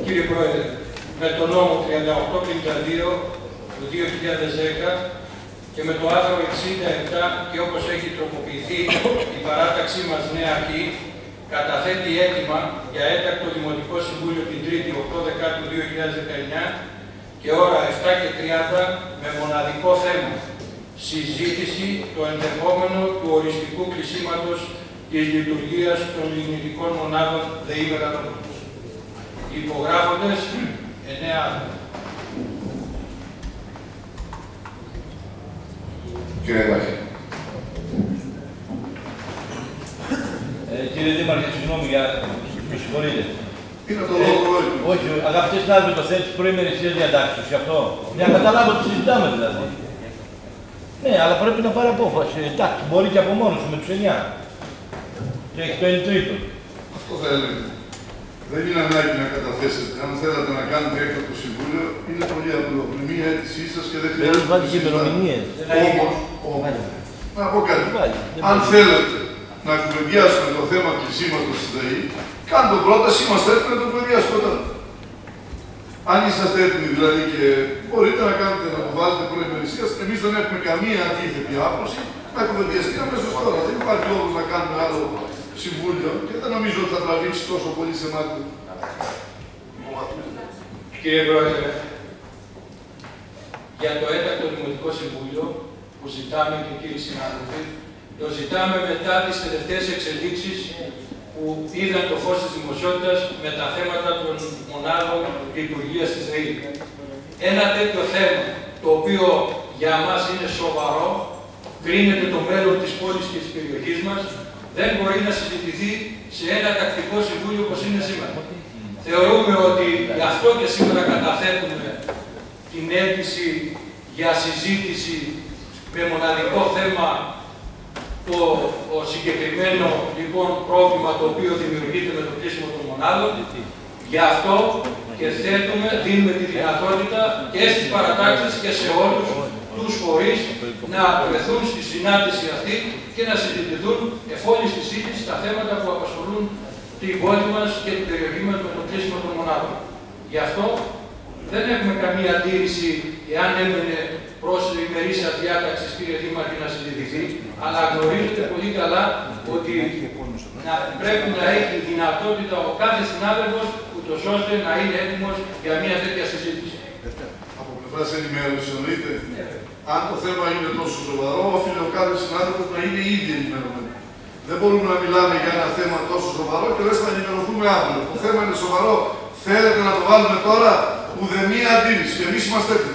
Κύριε Πρόεδρε, με τον νόμο 3852 του 2010 και με το άρθρο 67 και όπως έχει τροποποιηθεί η παράταξή μας νέα αρχή, καταθέτει αίτημα για έκτακτο Δημοτικό Συμβούλιο την 3η 8 Δεκάτου 2019 και ώρα 7:30 με μοναδικό θέμα συζήτηση το ενδεχόμενο του οριστικού κλεισίματος της λειτουργίας των λιμνητικών μονάδων ΔΕΗ Μεγαλόπολης. Οι υπογράφοντες 9 άτομα. Κύριε Βάχη. Κύριε Δήμαρχε, συγγνώμη για με συγχωρείτε. Είναι το λόγο. Όχι, αγαπητέ συνάδελφοι, το θέμα τη προημερησίας διατάξεως, γι' αυτό. Για να καταλάβω τι συζητάμε δηλαδή. Ναι, αλλά πρέπει να πάρει απόφαση. Εντάξει, μπορεί και από μόνο του με του 9. Και έχει το 1/3. Αυτό θα έλεγα. Δεν είναι ανάγκη να καταθέσετε. Αν θέλατε να κάνετε έκτακτο συμβούλιο, είναι πολύ απλό. Με μία αίτησή σα και δεν χρειάζεται. Δεν βάλει και ημερομηνίες. Όμως, να πω κάτι. Αν θέλετε να κουβεντιάσουμε το θέμα κλεισίματος της ΔΕΗ, κάντε το πρόταση, είμαστε έτοιμοι να το κουβεντιάσουμε τώρα. Αν είσαστε έτοιμοι δηλαδή και μπορείτε να κάνετε, να αποβάλλετε προημερησίας, εμείς δεν έχουμε καμία αντίθετη άποψη να κουβεντιαστεί αμέσως τώρα. Δεν υπάρχει λόγος να κάνουμε άλλο συμβούλιο και δεν νομίζω ότι θα τραβήξει τόσο πολύ σε εμάς. Κύριε Πρόεδρε, για το έκτακτο Δημοτικό Συμβούλιο που ζητάμε και κύριοι συνάδελφοι, το ζητάμε μετά τις τελευταίες εξελίξεις που είδαν το φως της δημοσιότητας με τα θέματα των μονάδων λειτουργίας της ΔΕΗ. Ένα τέτοιο θέμα, το οποίο για μας είναι σοβαρό, κρίνεται το μέλλον της πόλης και της περιοχής μας, δεν μπορεί να συζητηθεί σε ένα τακτικό συμβούλιο όπως είναι σήμερα. Θεωρούμε ότι γι' αυτό και σήμερα καταθέτουμε την αίτηση για συζήτηση με μοναδικό θέμα το συγκεκριμένο λοιπόν πρόβλημα το οποίο δημιουργείται με το κλείσιμο των μονάδων. Γι' αυτό και δίνουμε τη δυνατότητα και στις παρατάξεις και σε όλους τους φορείς να βρεθούν στη συνάντηση αυτή και να συζητηθούν εφόλης της σύγχυσης τα θέματα που απασχολούν την πόλη μας και την περιοχή μας με το κλείσιμο των μονάδων. Γι' αυτό δεν έχουμε καμία αντίρρηση εάν έμενε προς η ημερήσια διάταξη, κύριε Δήμαρχε, να συζητηθεί, αλλά γνωρίζετε πολύ καλά ότι πρέπει να έχει δυνατότητα ο κάθε συνάδελφος, ούτως ώστε να είναι έτοιμος για μια τέτοια συζήτηση. Από πλευράς ενημέρωσης εννοείται. Αν το θέμα είναι τόσο σοβαρό, οφείλει ο κάθε συνάδελφος να είναι ήδη ενημερωμένο. Δεν μπορούμε να μιλάμε για ένα θέμα τόσο σοβαρό και λες να ενημερωθούμε αύριο. Το θέμα είναι σοβαρό. Θέλετε να το βάλουμε τώρα, ουδέμια αντίρρηση. Εμείς είμαστε έτοιμοι.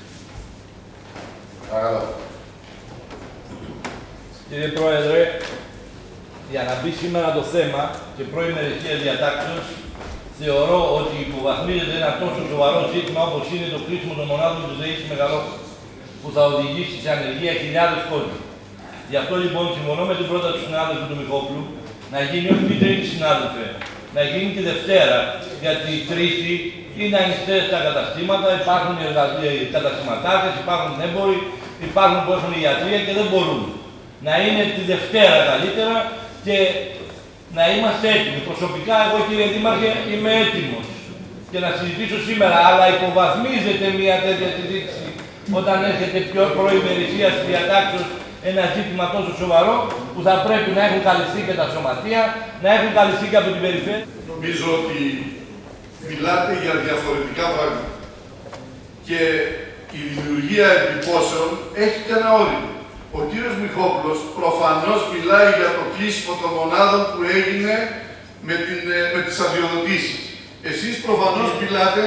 Κύριε Πρόεδρε, για να μπει σήμερα το θέμα και προημερησίας διατάξεως, θεωρώ ότι υποβαθμίζεται ένα τόσο σοβαρό ζήτημα όπως είναι το κλείσιμο των μονάδων της ΔΕΗ στη Μεγαλόπολη, που θα οδηγήσει σε ανεργία χιλιάδες κόσμοι. Γι' αυτό λοιπόν συμφωνώ με την πρόταση του συνάδελφου του Μιχόπουλου να γίνει όχι την Τρίτη, συνάδελφε, να γίνει τη Δευτέρα, γιατί η Τρίτη είναι ανοιχτές τα καταστήματα, υπάρχουν καταστηματάκες, υπάρχουν έμποροι, υπάρχουν που έχουν ιατρία και δεν μπορούν. Να είναι τη Δευτέρα καλύτερα και να είμαστε έτοιμοι. Προσωπικά, εγώ κύριε Δήμαρχε, είμαι έτοιμος και να συζητήσω σήμερα, αλλά υποβαθμίζεται μια τέτοια συζήτηση όταν έρχεται πιο προημερησία στη διατάξεως ένα ζήτημα τόσο σοβαρό που θα πρέπει να έχουν καλυφθεί και τα σωματεία, να έχουν καλυφθεί και από την περιφέρεια. Νομίζω ότι μιλάτε για διαφορετικά πράγματα. Και η δημιουργία εντυπώσεων έχει και ένα όριο. Ο κύριος Μιχόπουλος προφανώς μιλάει για το κλείσιμο των μονάδων που έγινε με τις αδειοδοτήσεις. Εσείς προφανώς μιλάτε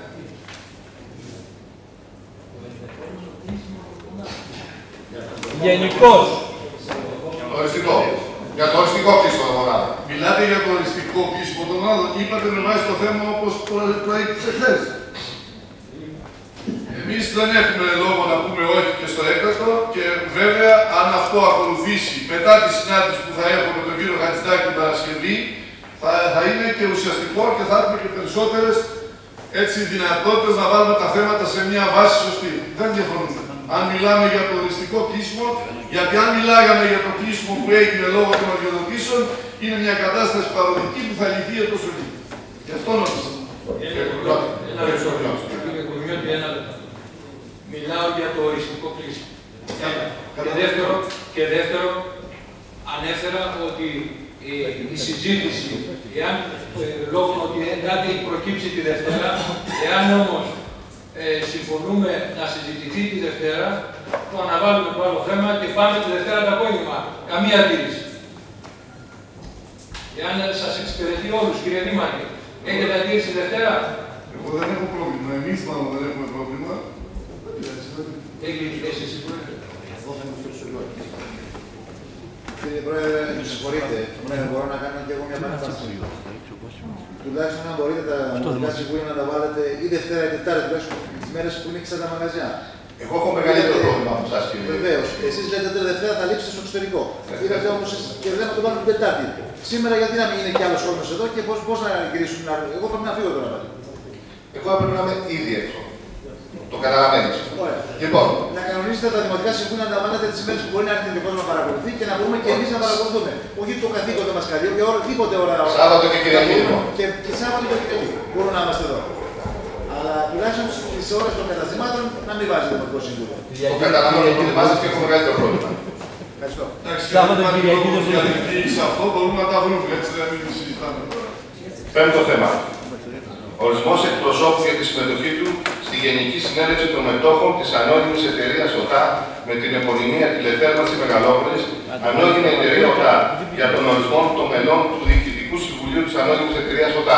γενικώς. Οριστικό. Για το οριστικό κλείσιμο των μονάδων. Μιλάτε για το οριστικό κλείσιμο των μονάδων. Είπατε με βάση το θέμα όπως προέκυψε χθες. Εμείς δεν έχουμε λόγο να πούμε όχι και στο έκτακτο και βέβαια αν αυτό ακολουθήσει μετά τη συνάντηση που θα έχουμε με τον κύριο Χατζηδάκη την Παρασκευή θα είναι και ουσιαστικό και θα έχουμε και περισσότερες δυνατότητες να βάλουμε τα θέματα σε μια βάση σωστή. Δεν διαφωνούμε. Αν μιλάμε για το οριστικό κλείσιμο, γιατί αν μιλάγαμε για το κλείσιμο που έγινε λόγω των αδειοδοτήσεων, είναι μια κατάσταση παροδική που θα λυθεί εντός ολίγου. Γι' αυτό νομίζω. Ένα λεπτό. Μιλάω για το οριστικό κλείσιμο. Και δεύτερο, ανέφερα ότι η συζήτηση, εάν λόγω ότι κάτι προκύψει τη Δευτέρα, εάν όμως συμφωνούμε να συζητηθεί τη Δευτέρα, το αναβάλουμε το άλλο θέμα και πάμε τη Δευτέρα το απόγευμα. Καμία αντίρρηση. Εάν σας εξυπηρετεί όλους, κύριε Δήμαρχε, έχετε αντίρρηση τη Δευτέρα? Εγώ δεν έχω πρόβλημα. Εμείς μάλλον δεν έχουμε πρόβλημα. Εγώ θα είμαι φίλος του Λόγου. Κύριε Πρόεδρε, με συγχωρείτε, μπορώ να κάνω και εγώ μια παρέμβαση. Τουλάχιστον αν μπορείτε τα Δημοτικά Συμβούλια να τα βάλετε ή Δευτέρα ή Τετάρτη, τουλάχιστον τις μέρες που ανοίξατε τα μαγαζιά. Εγώ έχω μεγαλύτερο πρόβλημα από εσάς, κύριε. Βεβαίως. Εσείς λέτε ότι Δευτέρα θα λείψετε στο εξωτερικό. Είδατε όμως και δεν θα το βάλουμε την Τετάρτη. Σήμερα γιατί να μην είναι κι άλλος κόσμος εδώ και πώς να γυρίσουν. Εγώ πρέπει να φύγω τώρα. Εγώ έπρεπε να είμαι ήδη έξω. Το καταλαβαίνεις. Λοιπόν. Να κανονίσετε τα Δημοτικά Συμβούλια να αναλαμβάνετε τις ημέρες που μπορεί να έρθει ο κόσμος να παρακολουθεί και να μπορούμε και εμείς να παρακολουθούμε. Όχι το καθήκον δεν μας καλεί, για οτιδήποτε ώρα. Σάββατο και Κυριακή. Και Σάββατο και Κυριακή. Μπορούμε να είμαστε εδώ. Αλλά τουλάχιστον στις ώρες των καταστημάτων να μην βάζει το Δημοτικό Συμβούλιο. Το καταλαβαίνω ότι βάζετε και έχω μεγαλύτερο πρόβλημα. Ευχαριστώ. Σάββατο και Κυριακή σε αυτό μπορούμε να τα βρούμε, έτσι δεν μην συζητάμε. Πέμπτο θέμα. Ορισμός εκπροσώπου για τη συμμετοχή του στη Γενική Συνέλευση των Μετόχων της Ανώνυμης Εταιρείας ΟΤΑ με την επωνυμία τηλεθέρμανση Μεγαλόπολης, ανώνυμη εταιρεία ΟΤΑ, για τον ορισμό των μελών του Διοικητικού Συμβουλίου της Ανώνυμης Εταιρείας ΟΤΑ.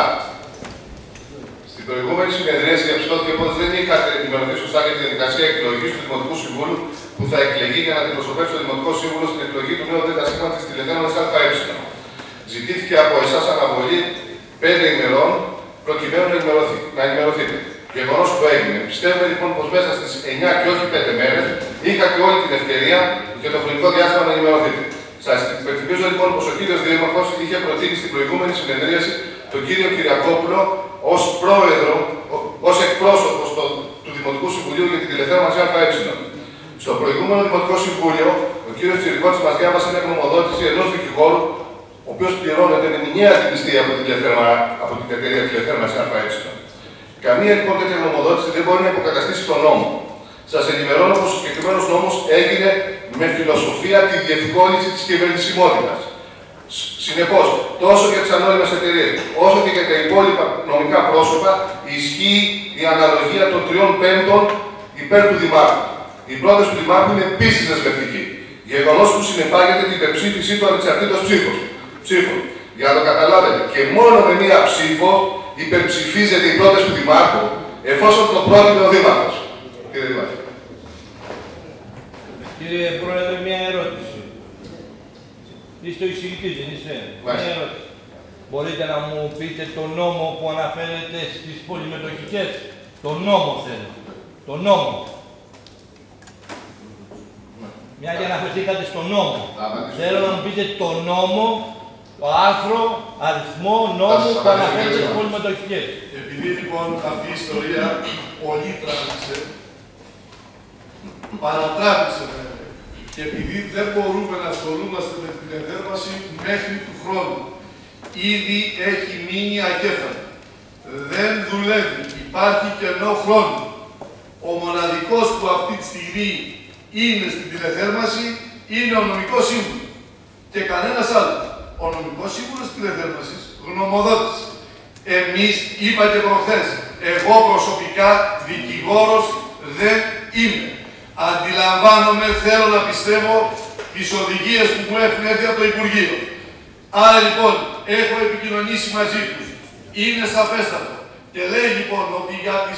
Στην προηγούμενη συνεδρίαση διαπιστώθηκε πως δεν είχατε ενημερωθεί σωστά για τη διαδικασία εκλογής του Δημοτικού Συμβούλου που θα εκλεγεί για να αντιπροσωπεύσει το Δημοτικό Σύμβουλο στην εκλογή του νέου ΔΣ της τηλεθέρμανσης ΑΕ. Ζητήθηκε από εσάς αναβολή 5 ημερών προκειμένου να ενημερωθείτε. Γεγονός που έγινε. Πιστεύουμε λοιπόν πως μέσα στις 9 και όχι 5 μέρες είχατε όλη την ευκαιρία και το χρονικό διάστημα να ενημερωθείτε. Σας υπενθυμίζω λοιπόν πως ο κύριος Δήμαρχος είχε προτείνει στην προηγούμενη συνεδρίαση τον κύριο Κυριακόπουλο ως πρόεδρο, ως εκπρόσωπος του Δημοτικού Συμβουλίου για την τηλεθέρμανση ΑΕ. Στο προηγούμενο Δημοτικό Συμβούλιο, ο κύριος Τσιρικώτης μας διάβασε μια γνωμοδότηση ενός δικηγόρου, ο οποίος πληρώνεται με μηνιαία την νηστεία από την εταιρεία τηλεθέρμανση ΑΕ. Καμία λοιπόν τέτοια γνωμοδότηση δεν μπορεί να υποκαταστήσει τον νόμο. Σας ενημερώνω πως ο συγκεκριμένος νόμος έγινε με φιλοσοφία τη διευκόλυνση της κυβερνησιμότητας. Συνεπώς, τόσο για τις ανώνυμες εταιρείες, όσο και για τα υπόλοιπα νομικά πρόσωπα, ισχύει η αναλογία των 3/5 υπέρ του Δημάρχου. Η πρόταση του Δημάρχου είναι επίσης δεσμευτική. Γεγονός που συνεπάγεται την υπερψήφισή του ανεξαρτήτως ψήφων. Για να το καταλάβετε, και μόνο με μία ψήφο υπερψηφίζεται η πρόταση του Δημάρχου, εφόσον το πρότεινε ο Δήμαρχος. Κύριε Δήμαρχε. Κύριε Πρόεδρε, μια ερώτηση. Είστε ο εισηγητής, δεν είστε? Μια ερώτηση. Μπορείτε να μου πείτε το νόμο που αναφέρεται στις πολυμετοχικές? Το νόμο θέλω. Το νόμο. Μια και αναφερθήκατε στο νόμο. Θέλω να μου πείτε το νόμο, το άρθρο, αριθμό νόμου που αναφέρεται στις πολυμετοχικές. Επειδή λοιπόν αυτή η ιστορία πολύ τράβηξε, παρατράβηξε βέβαια, και επειδή δεν μπορούμε να ασχολούμαστε με την τηλεθέρμανση μέχρι του χρόνου, ήδη έχει μείνει ακέφαλη. Δεν δουλεύει, υπάρχει κενό χρόνου. Ο μοναδικός που αυτή τη στιγμή είναι στην τηλεθέρμανση είναι ο νομικός σύμβουλος και κανένας άλλος. Ο νομικός σύμβουλος της τηλεθέρμανσης γνωμοδότησε. Εμείς, είπα και προχθές, εγώ προσωπικά δικηγόρος δεν είμαι. Αντιλαμβάνομαι, θέλω να πιστεύω, τις οδηγίες που μου έχουν έρθει από το Υπουργείο. Άρα λοιπόν, έχω επικοινωνήσει μαζί τους. Είναι σαφέστατο. Και λέει λοιπόν ότι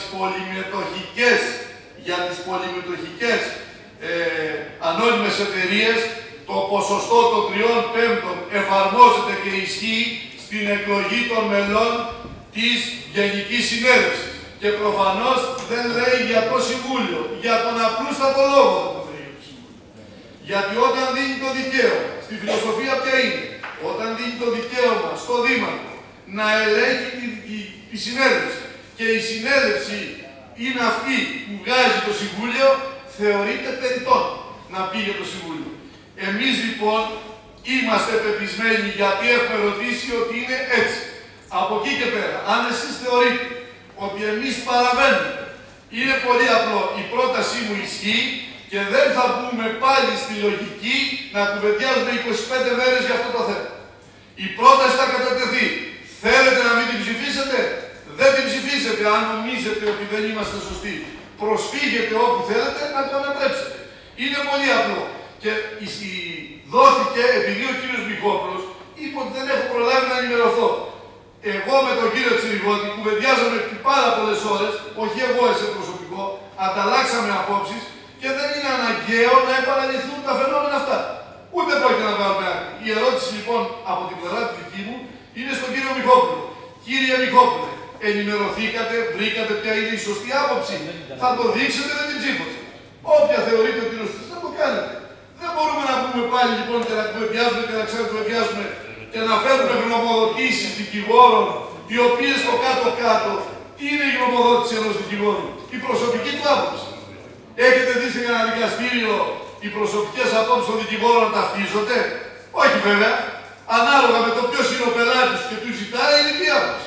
για τις πολυμετοχικές ανώνυμες εταιρείες, το ποσοστό των 3/5 εφαρμόζεται και ισχύει στην εκλογή των μελών της Γενικής Συνέλευσης. Και προφανώς δεν λέει για το Συμβούλιο, για τον απλούστατο λόγο δεν το λέει για το Συμβούλιο. Γιατί όταν δίνει το δικαίωμα, στη φιλοσοφία ποια είναι, όταν δίνει το δικαίωμα στο Δήμαρχο να ελέγχει τη συνέλευση και η συνέλευση είναι αυτή που βγάζει το Συμβούλιο, θεωρείται περιττόν να πει για το Συμβούλιο. Εμείς λοιπόν είμαστε πεπισμένοι, γιατί έχουμε ρωτήσει, ότι είναι έτσι. Από εκεί και πέρα, αν εσείς θεωρείτε ότι εμείς παραβαίνουμε. Είναι πολύ απλό. Η πρότασή μου ισχύει και δεν θα μπούμε πάλι στη λογική να κουβεντιάζουμε 25 μέρες για αυτό το θέμα. Η πρόταση θα κατατεθεί. Θέλετε να μην την ψηφίσετε? Δεν την ψηφίσετε. Αν νομίζετε ότι δεν είμαστε σωστοί, προσφύγετε όπου θέλετε να το ανατρέψετε. Είναι πολύ απλό. Και δόθηκε, επειδή ο κύριος Μιχόπουλος είπε ότι δεν έχω προλάβει να ενημερωθώ. Εγώ με τον κύριο Τσιριγώτη κουβεντιάζαμε πάρα πολλές ώρες, όχι εγώ εσέ προσωπικό, ανταλλάξαμε απόψεις και δεν είναι αναγκαίο να επαναληφθούν τα φαινόμενα αυτά. Ούτε πρόκειται να βάλουμε άκρη. Η ερώτηση λοιπόν από την πλευρά τη δική μου είναι στον κύριο Μιχόπουλο. Κύριε Μιχόπουλε, ενημερωθήκατε, βρήκατε ποια είναι η σωστή άποψη? Θα το δείξετε με την ψήφο σας. Όποια θεωρείτε ότι είναι σωστή, θα το κάνετε. Δεν μπορούμε να πούμε πάλι λοιπόν και να κουβεντιάζουμε και να ξανακουβεντιάζουμε και να φέρουμε γνωμοδοτήσεις δικηγόρων, οι οποίες στο κάτω-κάτω είναι η γνωμοδότηση ενός δικηγόρου, η προσωπική του άποψη. Έχετε δει σε ένα δικαστήριο οι προσωπικές απόψεις των δικηγόρων να ταυτίζονται? Όχι βέβαια. Ανάλογα με το ποιος είναι ο πελάτης και του ζητάει είναι η άποψη.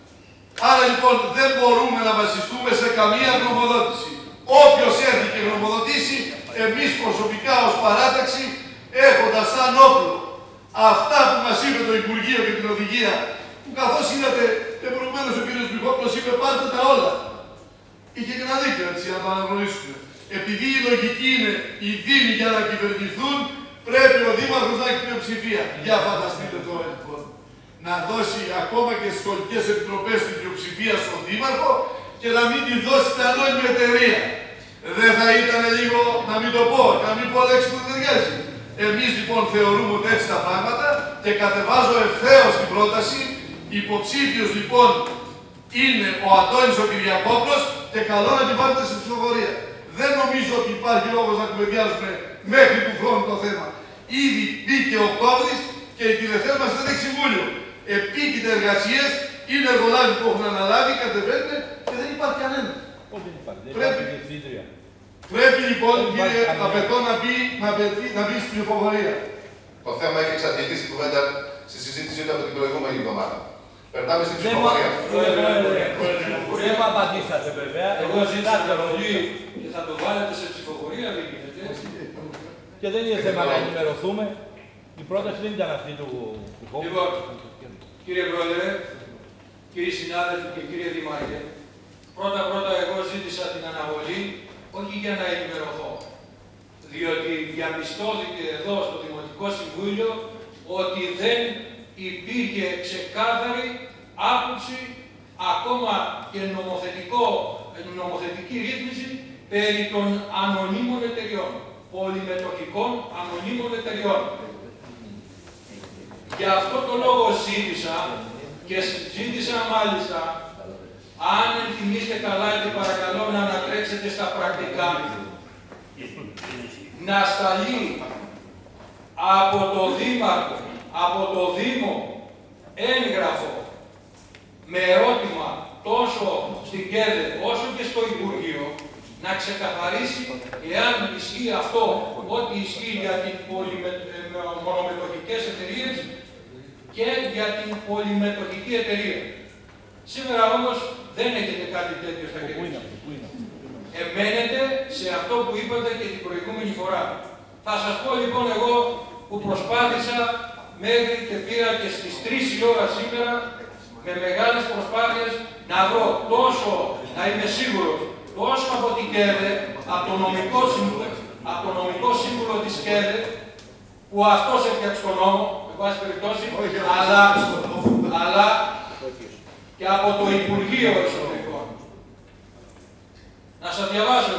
Άρα λοιπόν δεν μπορούμε να βασιστούμε σε καμία γνωμοδότηση. Όποιος έρθει και γνωμοδοτήσει, εμείς προσωπικά ως παράταξη, έχοντας σαν όπλο αυτά που μας είπε το Υπουργείο και την Οδηγία, που καθώς είδατε και προηγουμένως ο κ. Μιχόπουλος είπε πάρτε τα όλα. Είχε και ένα δίκιο έτσι να το αναγνωρίσουμε. Επειδή η λογική είναι οι δήμοι για να κυβερνηθούν, πρέπει ο Δήμαρχος να έχει πλειοψηφία. Για φανταστείτε τώρα λοιπόν. Να δώσει ακόμα και στις σχολικές επιτροπές την πλειοψηφία στον Δήμαρχο και να μην τη δώσει στην ανώνυμη εταιρεία. Δεν θα ήταν λίγο, να μην το πω, να μην πω λέξη που δεν ταιριάζει. Εμείς λοιπόν θεωρούμε ότι έτσι τα πράγματα και κατεβάζω ευθέως την πρόταση. Υποψήφιος λοιπόν είναι ο Αντώνης ο Κυριακόπουλος και καλό να την βάλετε στην ψηφοφορία. Δεν νομίζω ότι υπάρχει λόγος να κουβεντιάζουμε μέχρι του χρόνου το θέμα. Ήδη μπήκε ο Οκτώβρης και η τηλεθέα μας δεν έχει συμβούλιο. Επίκειται εργασίες, είναι εργολάβοι που έχουν αναλάβει, κατεβαίνουν και δεν υπάρχει κανένα. Πρέπει λοιπόν, κύριε, απαιτώ να μπει στην ψηφοφορία. Το θέμα έχει εξαρτηθεί στην κουβέντα στη συζήτησή του από την προηγούμενη εβδομάδα. Περνάμε στην ψηφοφορία. Δεν μου απαντήσατε βέβαια. Εγώ ζήτησα αναβολή και θα το βάλετε σε ψηφοφορία, δεν γίνεται έτσι. Και δεν είναι θέμα να ενημερωθούμε. Η πρόταση δεν ήταν αυτή του χώρου. Λοιπόν, κύριε Πρόεδρε, κύριοι συνάδελφοι και κύριε Δήμαρχε, πρώτα εγώ ζήτησα την αναβολή όχι για να ενημερωθώ, διότι διαπιστώθηκε εδώ στο Δημοτικό Συμβούλιο ότι δεν υπήρχε ξεκάθαρη άποψη, ακόμα και νομοθετική ρύθμιση περί των ανωνύμων εταιριών, πολυμετοχικών ανωνύμων εταιριών. Γι' αυτό το λόγο ζήτησα και ζήτησα μάλιστα, αν ενθυμίστε καλά και παρακαλώ να ανατρέξετε στα πρακτικά, να σταλεί από το Δήμαρχο, από το Δήμο, έγγραφο με ερώτημα τόσο στην ΚΕΔΕ όσο και στο Υπουργείο, να ξεκαθαρίσει εάν ισχύει αυτό ό,τι ισχύει για τις μονομετοχικές εταιρείες και για την πολυμετοχική εταιρεία. Σήμερα όμως δεν έχετε κάτι τέτοιο στα χέρια. Εμένετε σε αυτό που είπατε και την προηγούμενη φορά. Θα σας πω λοιπόν εγώ που προσπάθησα μέχρι και πήγα και στις 3 η ώρα σήμερα με μεγάλες προσπάθειες να βρω τόσο, να είμαι σίγουρος, τόσο από την ΚΕΔΕ, από το νομικό σύμβουλο της ΚΕΔΕ, που αυτός έφτιαξε τον νόμο, με πάση περιπτώσει, αλλά και από το Υπουργείο Εσωτερικών. Να σας διαβάσω.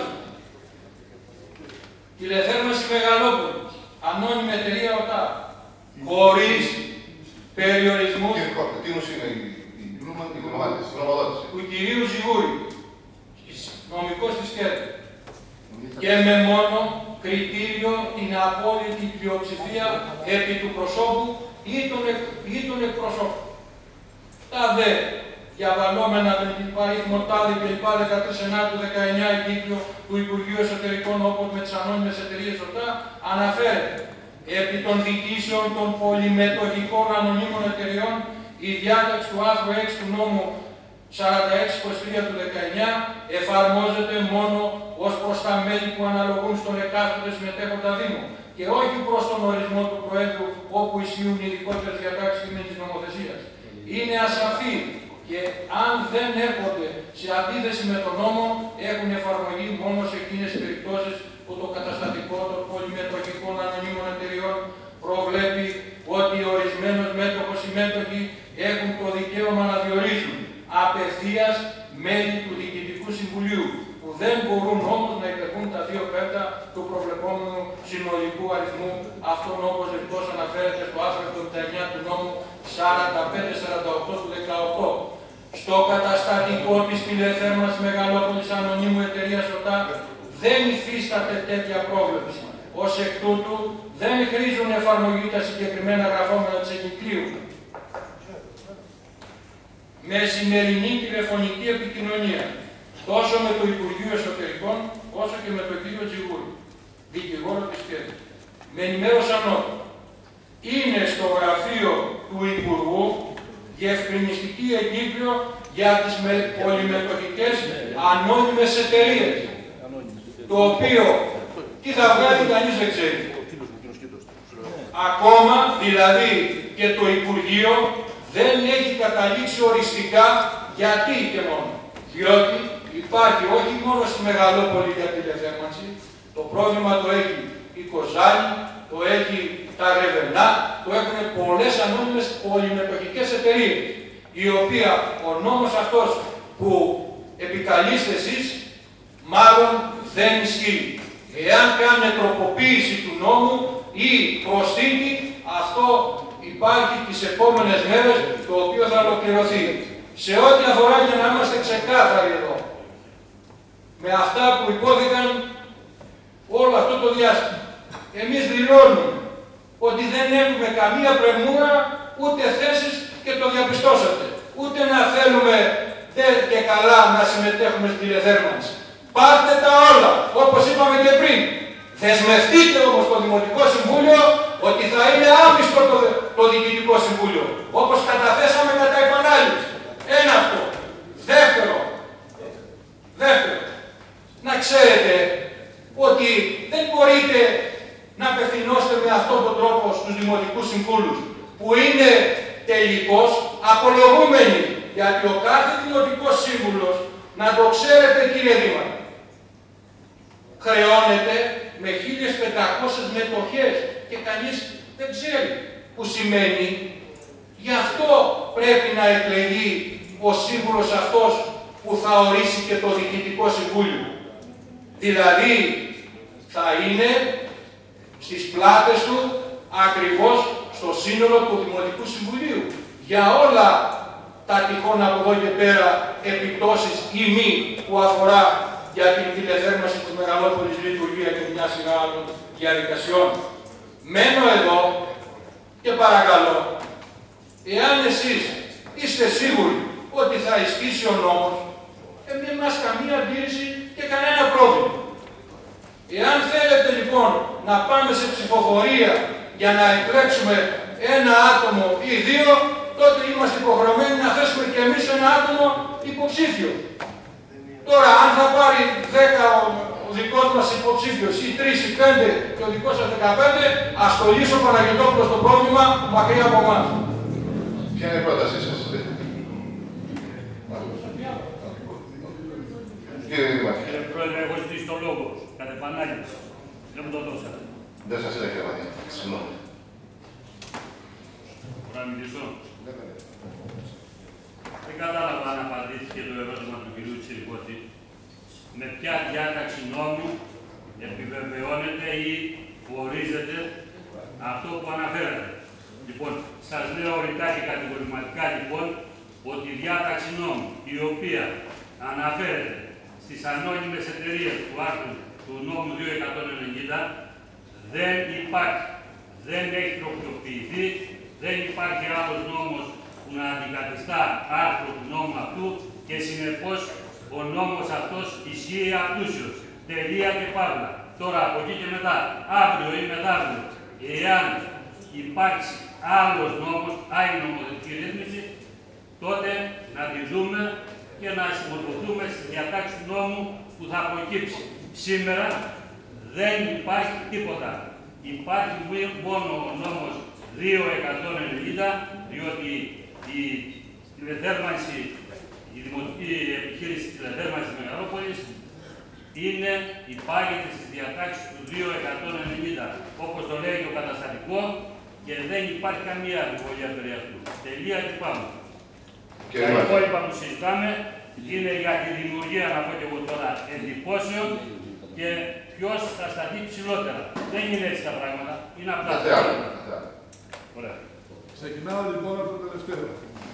Τηλεθέρμανση Μεγαλόπολης, ανώνυμη εταιρεία ΟΤΑ, χωρίς περιορισμούς του κυρίου Ζιγούρη, νομικός της ΚΕΔΕ, και με μόνο κριτήριο την απόλυτη πλειοψηφία επί του προσώπου ή των εκπροσώπων. Τα δε διαβαλόμενα με την παρήθμο τάδε και λοιπά 13 του 19 εγκύκλιο του Υπουργείου Εσωτερικών όπως με τις ανώνυμες εταιρείες ΟΤΑ αναφέρεται επί των διοικήσεων των πολυμετοχικών ανωνύμων εταιριών η διάταξη του άρθρου 6 του νόμου 46-23 του 19 εφαρμόζεται μόνο ως προς τα μέλη που αναλογούν στον εκάστοτε συμμετέχοντα Δήμο και όχι προς τον ορισμό του Προέδρου όπου ισχύουν οι ειδικότερες διατάξεις κείμενης νομοθεσίας. Είναι ασαφή και αν δεν έρχονται σε αντίθεση με τον νόμο έχουν εφαρμογή μόνο σε εκείνες τις περιπτώσεις που το καταστατικό των πολυμετοχικών ανωνύμων εταιριών προβλέπει ότι ορισμένος μέτοχος ή μέτοχοι έχουν το δικαίωμα να διορίζουν απευθείας μέλη του Διοικητικού Συμβουλίου, που δεν μπορούν όμως να υπερβούν τα 2/5 του προβλεπόμενου συνολικού αριθμού αυτών όπως ρητός αναφέρεται στο άρθρο 79 του νόμου 4548 του 18. Στο καταστατικό της τηλεθέρμανσης Μεγαλόπολης Ανωνύμου Εταιρείας ΟΤΑ δεν υφίσταται τέτοια πρόβλεψη. Ως εκ τούτου δεν χρήζουν εφαρμογή τα συγκεκριμένα γραφόμενα της εγκυκλίου. Με σημερινή τηλεφωνική επικοινωνία, τόσο με το Υπουργείο Εσωτερικών, όσο και με τον κύριο Τζιγούρη, δικηγόρο της ΚΕΔ, με ενημέρωσαν ότι είναι στο γραφείο του Υπουργού διευκρινιστική εγκύκλιο για τις πολυμετοχικές ανώνυμες εταιρείες, το οποίο τι θα βγάλει κανείς δεν ξέρει. Ακόμα δηλαδή και το Υπουργείο δεν έχει καταλήξει οριστικά γιατί και μόνο. Διότι υπάρχει όχι μόνο στη Μεγαλόπολη για τηλεθέρμανση, το πρόβλημα το έχει η Κοζάνη, το έχει τα Ρεβενά, το έχουν πολλές ανώνυμες πολυμετοχικές εταιρείες, η οποία ο νόμος αυτός που επικαλείστε εσείς μάλλον δεν ισχύει. Εάν κάνουν τροποποίηση του νόμου ή προσθήκη, αυτό υπάρχει τις επόμενες μέρες, το οποίο θα ολοκληρωθεί. Σε ό,τι αφορά, για να είμαστε ξεκάθαροι εδώ, με αυτά που υπόθηκαν όλο αυτό το διάστημα, εμείς δηλώνουμε ότι δεν έχουμε καμία πρεμούρα, ούτε θέσεις και το διαπιστώσατε. Ούτε να θέλουμε και καλά να συμμετέχουμε στην τηλεθέρμανση. Πάρτε τα όλα, όπως είπαμε και πριν. Δεσμευτείτε όμως το Δημοτικό Συμβούλιο ότι θα είναι άμυστο το Διοικητικό Συμβούλιο, όπως καταθέσαμε κατά επανάληψη. Ένα αυτό. Δεύτερο, να ξέρετε ότι δεν μπορείτε να απευθυνόστε με αυτόν τον τρόπο στους Δημοτικούς Συμβούλους, που είναι τελικώς απολογούμενοι, γιατί ο κάθε Δημοτικός Σύμβουλος, να το ξέρετε κύριε Δήμα, χρεώνεται με 1500 μετοχές και κανείς δεν ξέρει που σημαίνει. Γι' αυτό πρέπει να εκλεγεί ο σύμβουλος αυτός που θα ορίσει και το Διοικητικό Συμβούλιο. Δηλαδή θα είναι στις πλάτες του ακριβώς στο σύνολο του Δημοτικού Συμβουλίου για όλα τα τυχόν από εδώ και πέρα επιπτώσεις ή μη που αφορά για την τηλεθέρμανση της Μεγαλόπολης λειτουργία και μια σειρά άλλων διαδικασιών. Μένω εδώ και παρακαλώ, εάν εσείς είστε σίγουροι ότι θα ισχύσει ο νόμος, δεν μας καμία αντίρρηση και κανένα πρόβλημα. Εάν θέλετε λοιπόν να πάμε σε ψηφοφορία για να εκλέξουμε ένα άτομο ή δύο, τότε είμαστε υποχρεωμένοι να θέσουμε και εμείς ένα άτομο υποψήφιο. Τώρα, αν θα πάρει 10 ο δικός μας υποψήφιος ή 3 ή 5 και ο δικός σας 15, ας το λύσει ο Παναγιωτόπουλος το πρόβλημα μακριά από εμάς. Ποια είναι η πρότασή σας? Κύριε Πρόεδρε, έχω ζητήσει το λόγο κατ' επανάληψη. Δεν μου το δώσατε. Δεν σας είδα, κύριε Βανία. Συγγνώμη. Μπορώ να μιλήσω? Δεν κατάλαβα αν απαντήθηκε το ερώτημα του κ. Τσιρικώτη. Με ποια διάταξη νόμου επιβεβαιώνεται ή ορίζεται αυτό που αναφέρατε. Λοιπόν, σας λέω ρητά και κατηγορηματικά λοιπόν ότι η διάταξη νόμου η οποία αναφέρεται στις ανώνυμες εταιρείες του άρθρου του νόμου 290 δεν υπάρχει. Δεν έχει τροποποιηθεί, δεν υπάρχει άλλος νόμος που να αντικαθιστά άρθρο του νόμου αυτού και συνεπώς ο νόμος αυτός ισχύει αυτούσιος. Τελεία και παύλα. Τώρα από εκεί και μετά, αύριο ή μεθαύριο, εάν υπάρξει άλλος νόμος, άλλη νομοθετική ρύθμιση, τότε να τη δούμε και να συμμορφωθούμε στις διατάξεις του νόμου που θα προκύψει. Σήμερα δεν υπάρχει τίποτα. Υπάρχει μόνο ο νόμος 2.190, διότι η τηλεθέρμανση, η δημοτική επιχείρηση τηλεθέρμανσης της Μεγαλόπολης υπάγεται στις διατάξεις του 2.190, όπως το λέει το καταστατικό, και δεν υπάρχει καμία αμφιβολία περί αυτού. Τελεία και πάμε. Τα υπόλοιπα που συζητάμε είναι για τη δημιουργία, να πω και εγώ τώρα, εντυπώσεων και ποιος θα σταθεί ψηλότερα. Δεν είναι έτσι τα πράγματα. Είναι απλά τα πράγματα. Ωραία. Ξεκινάω λοιπόν από το τελευταίο.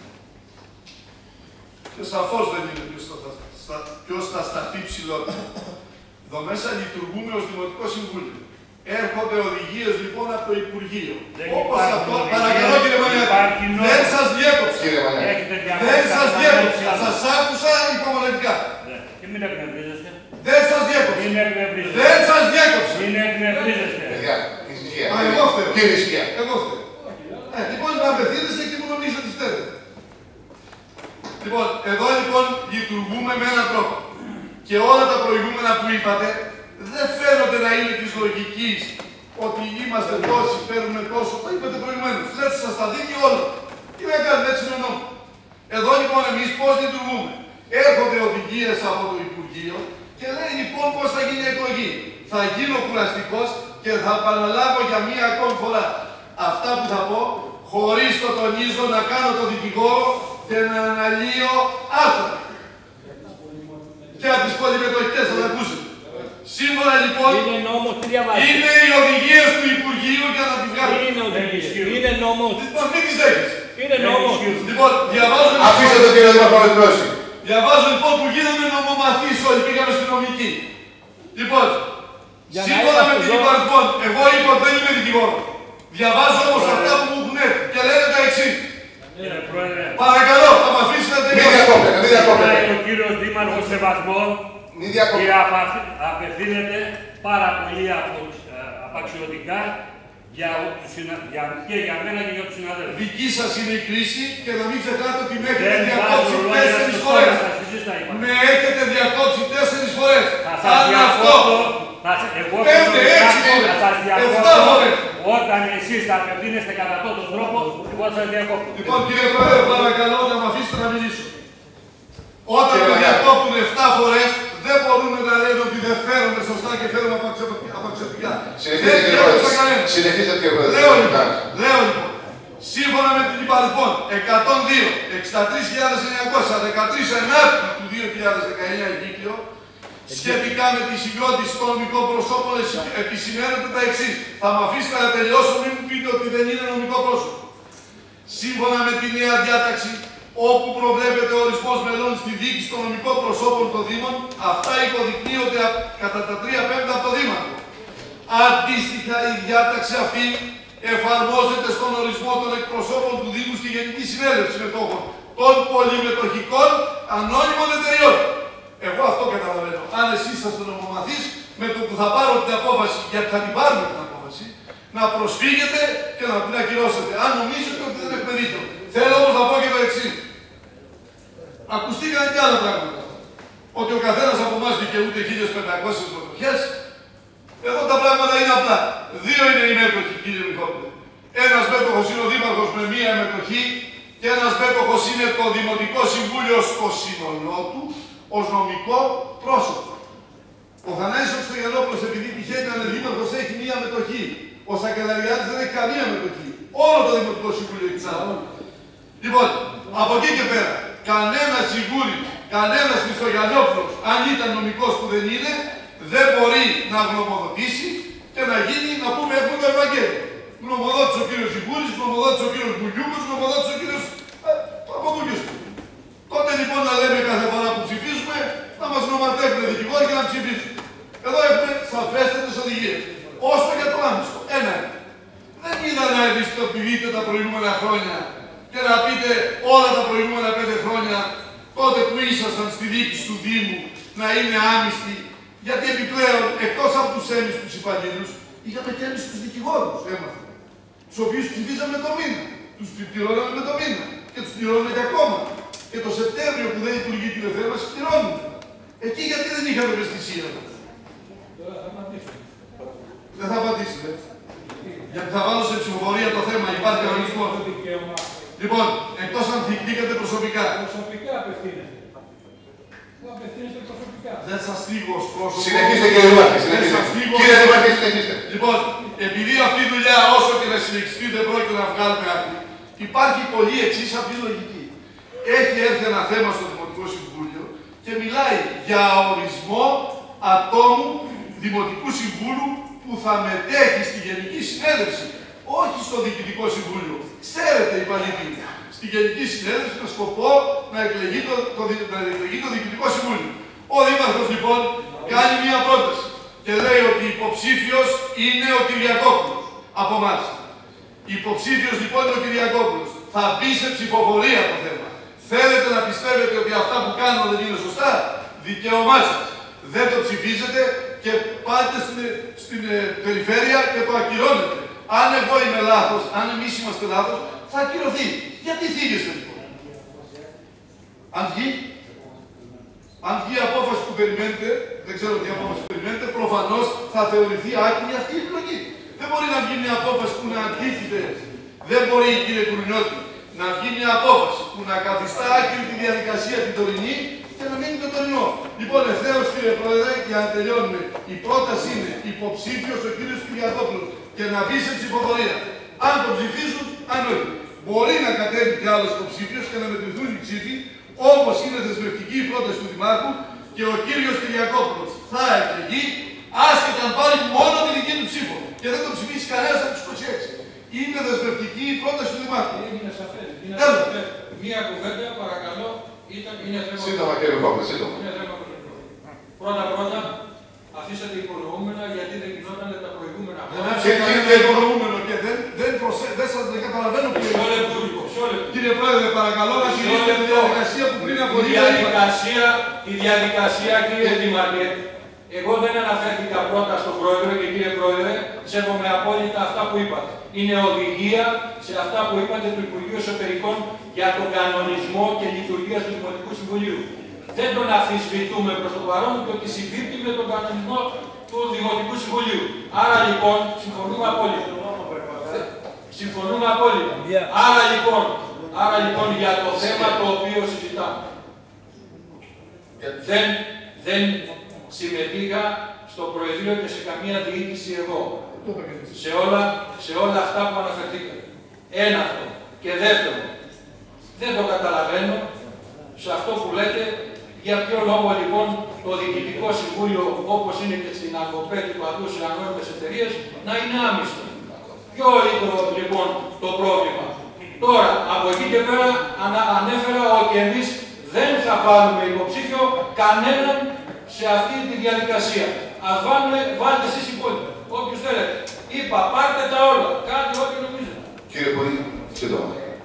Και σαφώς δεν είναι ποιος θα σταθεί ψηλότερα. Εδώ μέσα λειτουργούμε ως Δημοτικό Συμβούλιο. Έρχονται οδηγίες λοιπόν από το Υπουργείο. Όπως αυτό, παρακαλώ κύριε Μανιάτη, δεν σας διέκοψα. Δεν σας διέκοψα. Σας άκουσα υπομονετικά. Και μην εκνευρίζεστε. Δεν σας διέκοψα. Δεν σας διέκοψα. Μην εκνευρίζεστε. Εγώ φταίω. Εγώ φταίω. Λοιπόν, να απευθύνεστε και μου νομίζω ότι φταίτε. Λοιπόν, εδώ λοιπόν λειτουργούμε με έναν τρόπο. Και όλα τα προηγούμενα που είπατε δεν φαίνονται να είναι της λογικής ότι είμαστε τόσοι, παίρνουμε τόσο. Το είπατε προηγουμένως. Έτσι σας τα δίνει όλο. Τι να κάνετε, έτσι είναι ο νόμος. Εδώ λοιπόν εμείς πώς λειτουργούμε. Έρχονται οδηγίες από το Υπουργείο και λέει λοιπόν πώς θα γίνει η εκλογή. Θα γίνω κουραστικός και θα επαναλάβω για μία ακόμη φορά αυτά που θα πω, χωρίς το τονίζω να κάνω το δικηγόρο και να αναλύω άρθρα. Και από τις πολυμετοχικές θα τα ακούσετε. Σύμφωνα λοιπόν, είναι οι οδηγίες του Υπουργείου για να τις βγάλουμε. Είναι οδηγίες. Είναι νόμος. Λοιπόν, μην τις έχεις. Είναι νόμος. Λοιπόν, διαβάζω... Αφήστε τον κύριο Δήμαρχο να τελειώσει. Διαβάζω λοιπόν που γίναμε νομομαθείς όλοι, πήγαμε στην νομική. Λοιπόν, σύμφωνα με την υπαριθμό, εγώ είπα ότι δεν είμαι δικηγόρο. Διαβάζω όμως αυτά που μου έχουν έρθει και λένε τα εξής. Παρακαλώ, θα με αφήσετε να τελειώσω. Μην διακόπτετε. Ο κύριος Δήμαρχος Σεβασμό και απευθύνεται πάρα πολύ απαξιωτικά και για μένα και για τους συναδέλφους. Δική σας είναι η κρίση και να μην ξεχνάτε ότι με έχετε διακόψει 4 φορές. Με έχετε διακόψει 4 φορές. Αν αυτό 5, 6 φορές, 7 φορές. Όταν εσείς θα απευθύνεστε κατά αυτόν τον τρόπο, εγώ θα σας διακόπτω. Λοιπόν κύριε Πρόεδρε, παρακαλώ να με αφήσετε να μιλήσω. Όταν με διακόπτουν 7 φορές, δεν μπορούν να λένε ότι δεν φέρονται σωστά και φέρουν απαξιωτικά. Συνεχίστε κύριε Πρόεδρε. Λέω λοιπόν, σύμφωνα με την υπαριθμόν 102, 63.900, 13 του 2019 εγκύκλιο, σχετικά με τη συγκρότηση των νομικών προσώπων, επισημαίνεται τα εξής. Θα με αφήσετε να τελειώσω, μην μου πείτε ότι δεν είναι νομικό πρόσωπο. Σύμφωνα με τη νέα διάταξη, όπου προβλέπεται ο ορισμός μελών στη διοίκηση των νομικών προσώπων των Δήμων, αυτά υποδεικνύονται κατά τα 3/5 από το Δήμαρχο. Αντίστοιχα, η διάταξη αυτή εφαρμόζεται στον ορισμό των εκπροσώπων του Δήμου στη Γενική Συνέλευση Μετόχων των πολυμετοχικών ανώνυμων εταιριών. Εγώ αυτό καταλαβαίνω. Αν εσείς είσαστε νομομαθείς, με το που θα πάρω την απόφαση, γιατί θα την πάρουμε την απόφαση, να προσφύγετε και να την ακυρώσετε. Αν νομίζετε ότι δεν έχουμε δίκιο. Θέλω όμως να πω και το εξής. Ακουστήκαν και άλλα πράγματα. Ότι ο καθένας από εμάς δικαιούται 1.500 μετοχές. Εδώ τα πράγματα είναι απλά. 2 είναι οι μέτοχοι, κύριε Μιχόπουλε. Ένας μέτοχος είναι ο Δήμαρχος με 1 μετοχή και ένας μέτοχος είναι το Δημοτικό Συμβούλιο στο σύνολό του ως νομικό πρόσωπο. Ο Θανάσης Χριστογεννόπουλος, επειδή τυχαίνει να είναι Δήμαρχος, έχει 1 μετοχή. Ο Σακελαριάδης δεν έχει καμία μετοχή. Όλο το Δημοτικό Συμβούλιο έχει τσάλα. Λοιπόν, από εκεί και πέρα, κανένας Σιγούρης, κανένας Χριστογεννόπουλος, αν ήταν νομικός που δεν είναι, δεν μπορεί να γνωμοδοτήσει και να γίνει, να πούμε, έχουμε το Ευαγγέλιο. Γνωμοδότησε ο κύριος Σιγούρης, γνωμοδότησε ο κύριος Μπουγιούκος, γνωμοδότησε ο κύριος Παπαδούκιος. Τότε λοιπόν να λέμε κάθε φορά που ψηφίζουμε, να μας γνωματεύουν δικηγόροι και να ψηφίσουν. Εδώ έχουμε σαφέστατες οδηγίες. Όσο για το άμυστο. Ένα. Δεν είδα να ευαισθητοποιείτε τα προηγούμενα χρόνια και να πείτε όλα τα προηγούμενα 5 χρόνια, τότε που ήσασταν στη διοίκηση του Δήμου, να είναι άμυστοι. Γιατί επιπλέον, εκτός από τους έμυστους υπαλλήλους, είχαμε και έμυστους δικηγόρους, έμαθα. Τους οποίους ψηφίζαμε το μήνα. Τους πληρώναμε με το μήνα. Και τους πληρώνουμε και ακόμα. Και το Σεπτέμβριο που δεν λειτουργεί η τηλεθέρμανση πληρώνουν. Εκεί γιατί δεν είχαμε ευαισθησία. Δεν θα απαντήσετε. Γιατί θα βάλω σε ψηφοφορία το θέμα, υπάρχει κανονισμό. Λοιπόν, εκτός αν θυχτήκατε προσωπικά. Προσωπικά απευθύνεστε. Απευθύνεστε προσωπικά. Δεν σας θίγω ως πρόσωπο. Συνεχίστε κύριε Δημάρχη, συνεχίστε. Κύριε Δημάρχη, συνεχίστε. Λοιπόν, επειδή αυτή η δουλειά όσο και να συνεχιστεί δεν πρόκειται να βγάλουμε άκρη, υπάρχει πολύ εξής απλή λογική. Έχει έρθει ένα θέμα στο Δημοτικό Συμβούλιο και μιλάει για ορισμό ατόμου Δημοτικού Συμβούλου που θα μετέχει στη Γενική Συνέλευση, όχι στο Διοικητικό Συμβούλιο. Ξέρετε, οι παλίτοι, στη Γενική Συνέλευση με σκοπό να εκλεγεί το Διοικητικό Συμβούλιο. Ο Δήμαρχος λοιπόν κάνει μια πρόταση και λέει ότι υποψήφιος είναι ο Κυριακόπουλος από εμάς. Υποψήφιος λοιπόν είναι ο Κυριακόπουλος. Θα μπει σε ψηφοφορία το θέμα. Θέλετε να πιστεύετε ότι αυτά που κάνω δεν είναι σωστά? Δικαίωμά σας. Δεν το ψηφίζετε και πάτε στην περιφέρεια και το ακυρώνετε. Αν εγώ είμαι λάθος, αν εμείς είμαστε λάθος, θα ακυρωθεί. Γιατί θίγεστε λοιπόν? Αν βγει η απόφαση που περιμένετε, δεν ξέρω τι απόφαση περιμένετε, προφανώς θα θεωρηθεί άκρη αυτή η επιλογή. Δεν μπορεί να βγει μια απόφαση που να αντίθεται. Δεν μπορεί, κύριε Κουρνιώτη, να βγει μια απόφαση που να καθιστά άκρη τη διαδικασία την τωρινή και να μείνει το τωρινό. Λοιπόν, ευθέως κύριε Πρόεδρε, για να τελειώνουμε, η πρόταση είναι υποψήφιος ο κύριος Κυριακόπουλος και να μπει σε ψηφοφορία. Αν το ψηφίζουν, αν όχι. Μπορεί να κατέβει κι άλλος υποψήφιος και να μετρηθούν οι ψήφοι, όπως είναι δεσμευτική η πρόταση του Δημάρχου και ο κύριος Κυριακόπουλος θα εκλεγεί, άσχετα αν πάρει μόνο τη δική του ψήφο και δεν το ψηφίσει κανένας από τους 26. Είναι δεσμευτική η πρόταση του Δημάρχου. Είναι σαφές. Μία κουβέντα, παρακαλώ, είναι θέμα. Σύντομα κύριε Κόπουλε, σύντομα. Πρώτα, αφήσατε υπονοούμενα γιατί δεν γινόταν τα προηγούμενα Δεν άφησα υπονοούμενο και δεν σας καταλαβαίνω κύριε Πρόεδρε, παρακαλώ να τηρήσετε τη διαδικασία που πριν από δύο η διαδικασία, κύριε Δημάρχε, εγώ δεν αναφέρθηκα πρώτα στον Πρόεδρο και κύριε Πρόεδρε, σέβομαι απόλυτα αυτά που είπατε. Είναι οδηγία σε αυτά που είπατε του Υπουργείου Εσωτερικών για τον κανονισμό και λειτουργία του Δημοτικού Συμβουλίου. Δεν τον αμφισβητούμε προς το παρόν και ότι συμπίπτει με τον κανονισμό του Δημοτικού Συμβουλίου. Άρα λοιπόν, συμφωνούμε απόλυτα. Συμφωνούμε απόλυτα. Άρα λοιπόν για το θέμα το οποίο συζητάμε. Δεν συμμετείχα στο Προεδρείο και σε καμία διοίκηση εγώ. Σε όλα αυτά που αναφερθήκατε. Ένα αυτό. Και δεύτερο, δεν το καταλαβαίνω σε αυτό που λέτε, για ποιο λόγο λοιπόν το Διοικητικό Συμβούλιο, όπως είναι και στην ΑΚΟΠΕ και παντού σε ανώνυμες εταιρείες, να είναι άμυστο. Ποιο είναι λοιπόν το πρόβλημα? Τώρα, από εκεί και πέρα ανέφερα ότι εμείς δεν θα βάλουμε υποψήφιο κανέναν σε αυτή τη διαδικασία. Ας βάλτε εσείς υπόλοιπα, όποιους θέλετε. Είπα, πάρτε τα όλα, κάντε ό,τι νομίζετε. Κύριε Πολύ, σύντομα.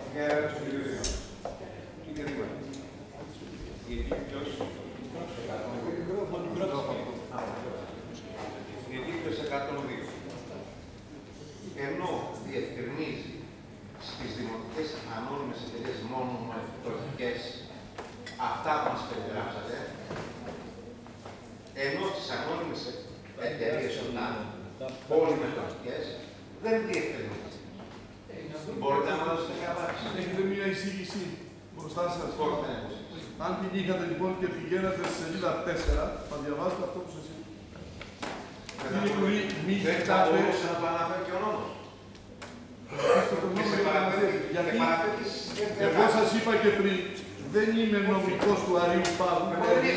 Ενώ διευκρινίζει στις δημοτικές ανώνυμες εταιρείες μόνο μετοχικές αυτά που μας περιγράψατε, ενώ στις ανώνυμες εταιρείες πολυμετοχικές δεν διευκρινίζει. Μπορείτε να δώσετε κατάρτιση? Έχετε μία εισήγηση μπροστά σας. Αν την είχατε λοιπόν και πηγαίνατε στη σελίδα 4, θα διαβάσετε αυτό που σας είπα. Δεν θα μπορούσε να το αναφέρει και ο νόμος. Εγώ σας είπα και πριν, δεν είμαι νομικός του Αρίου Πάγου.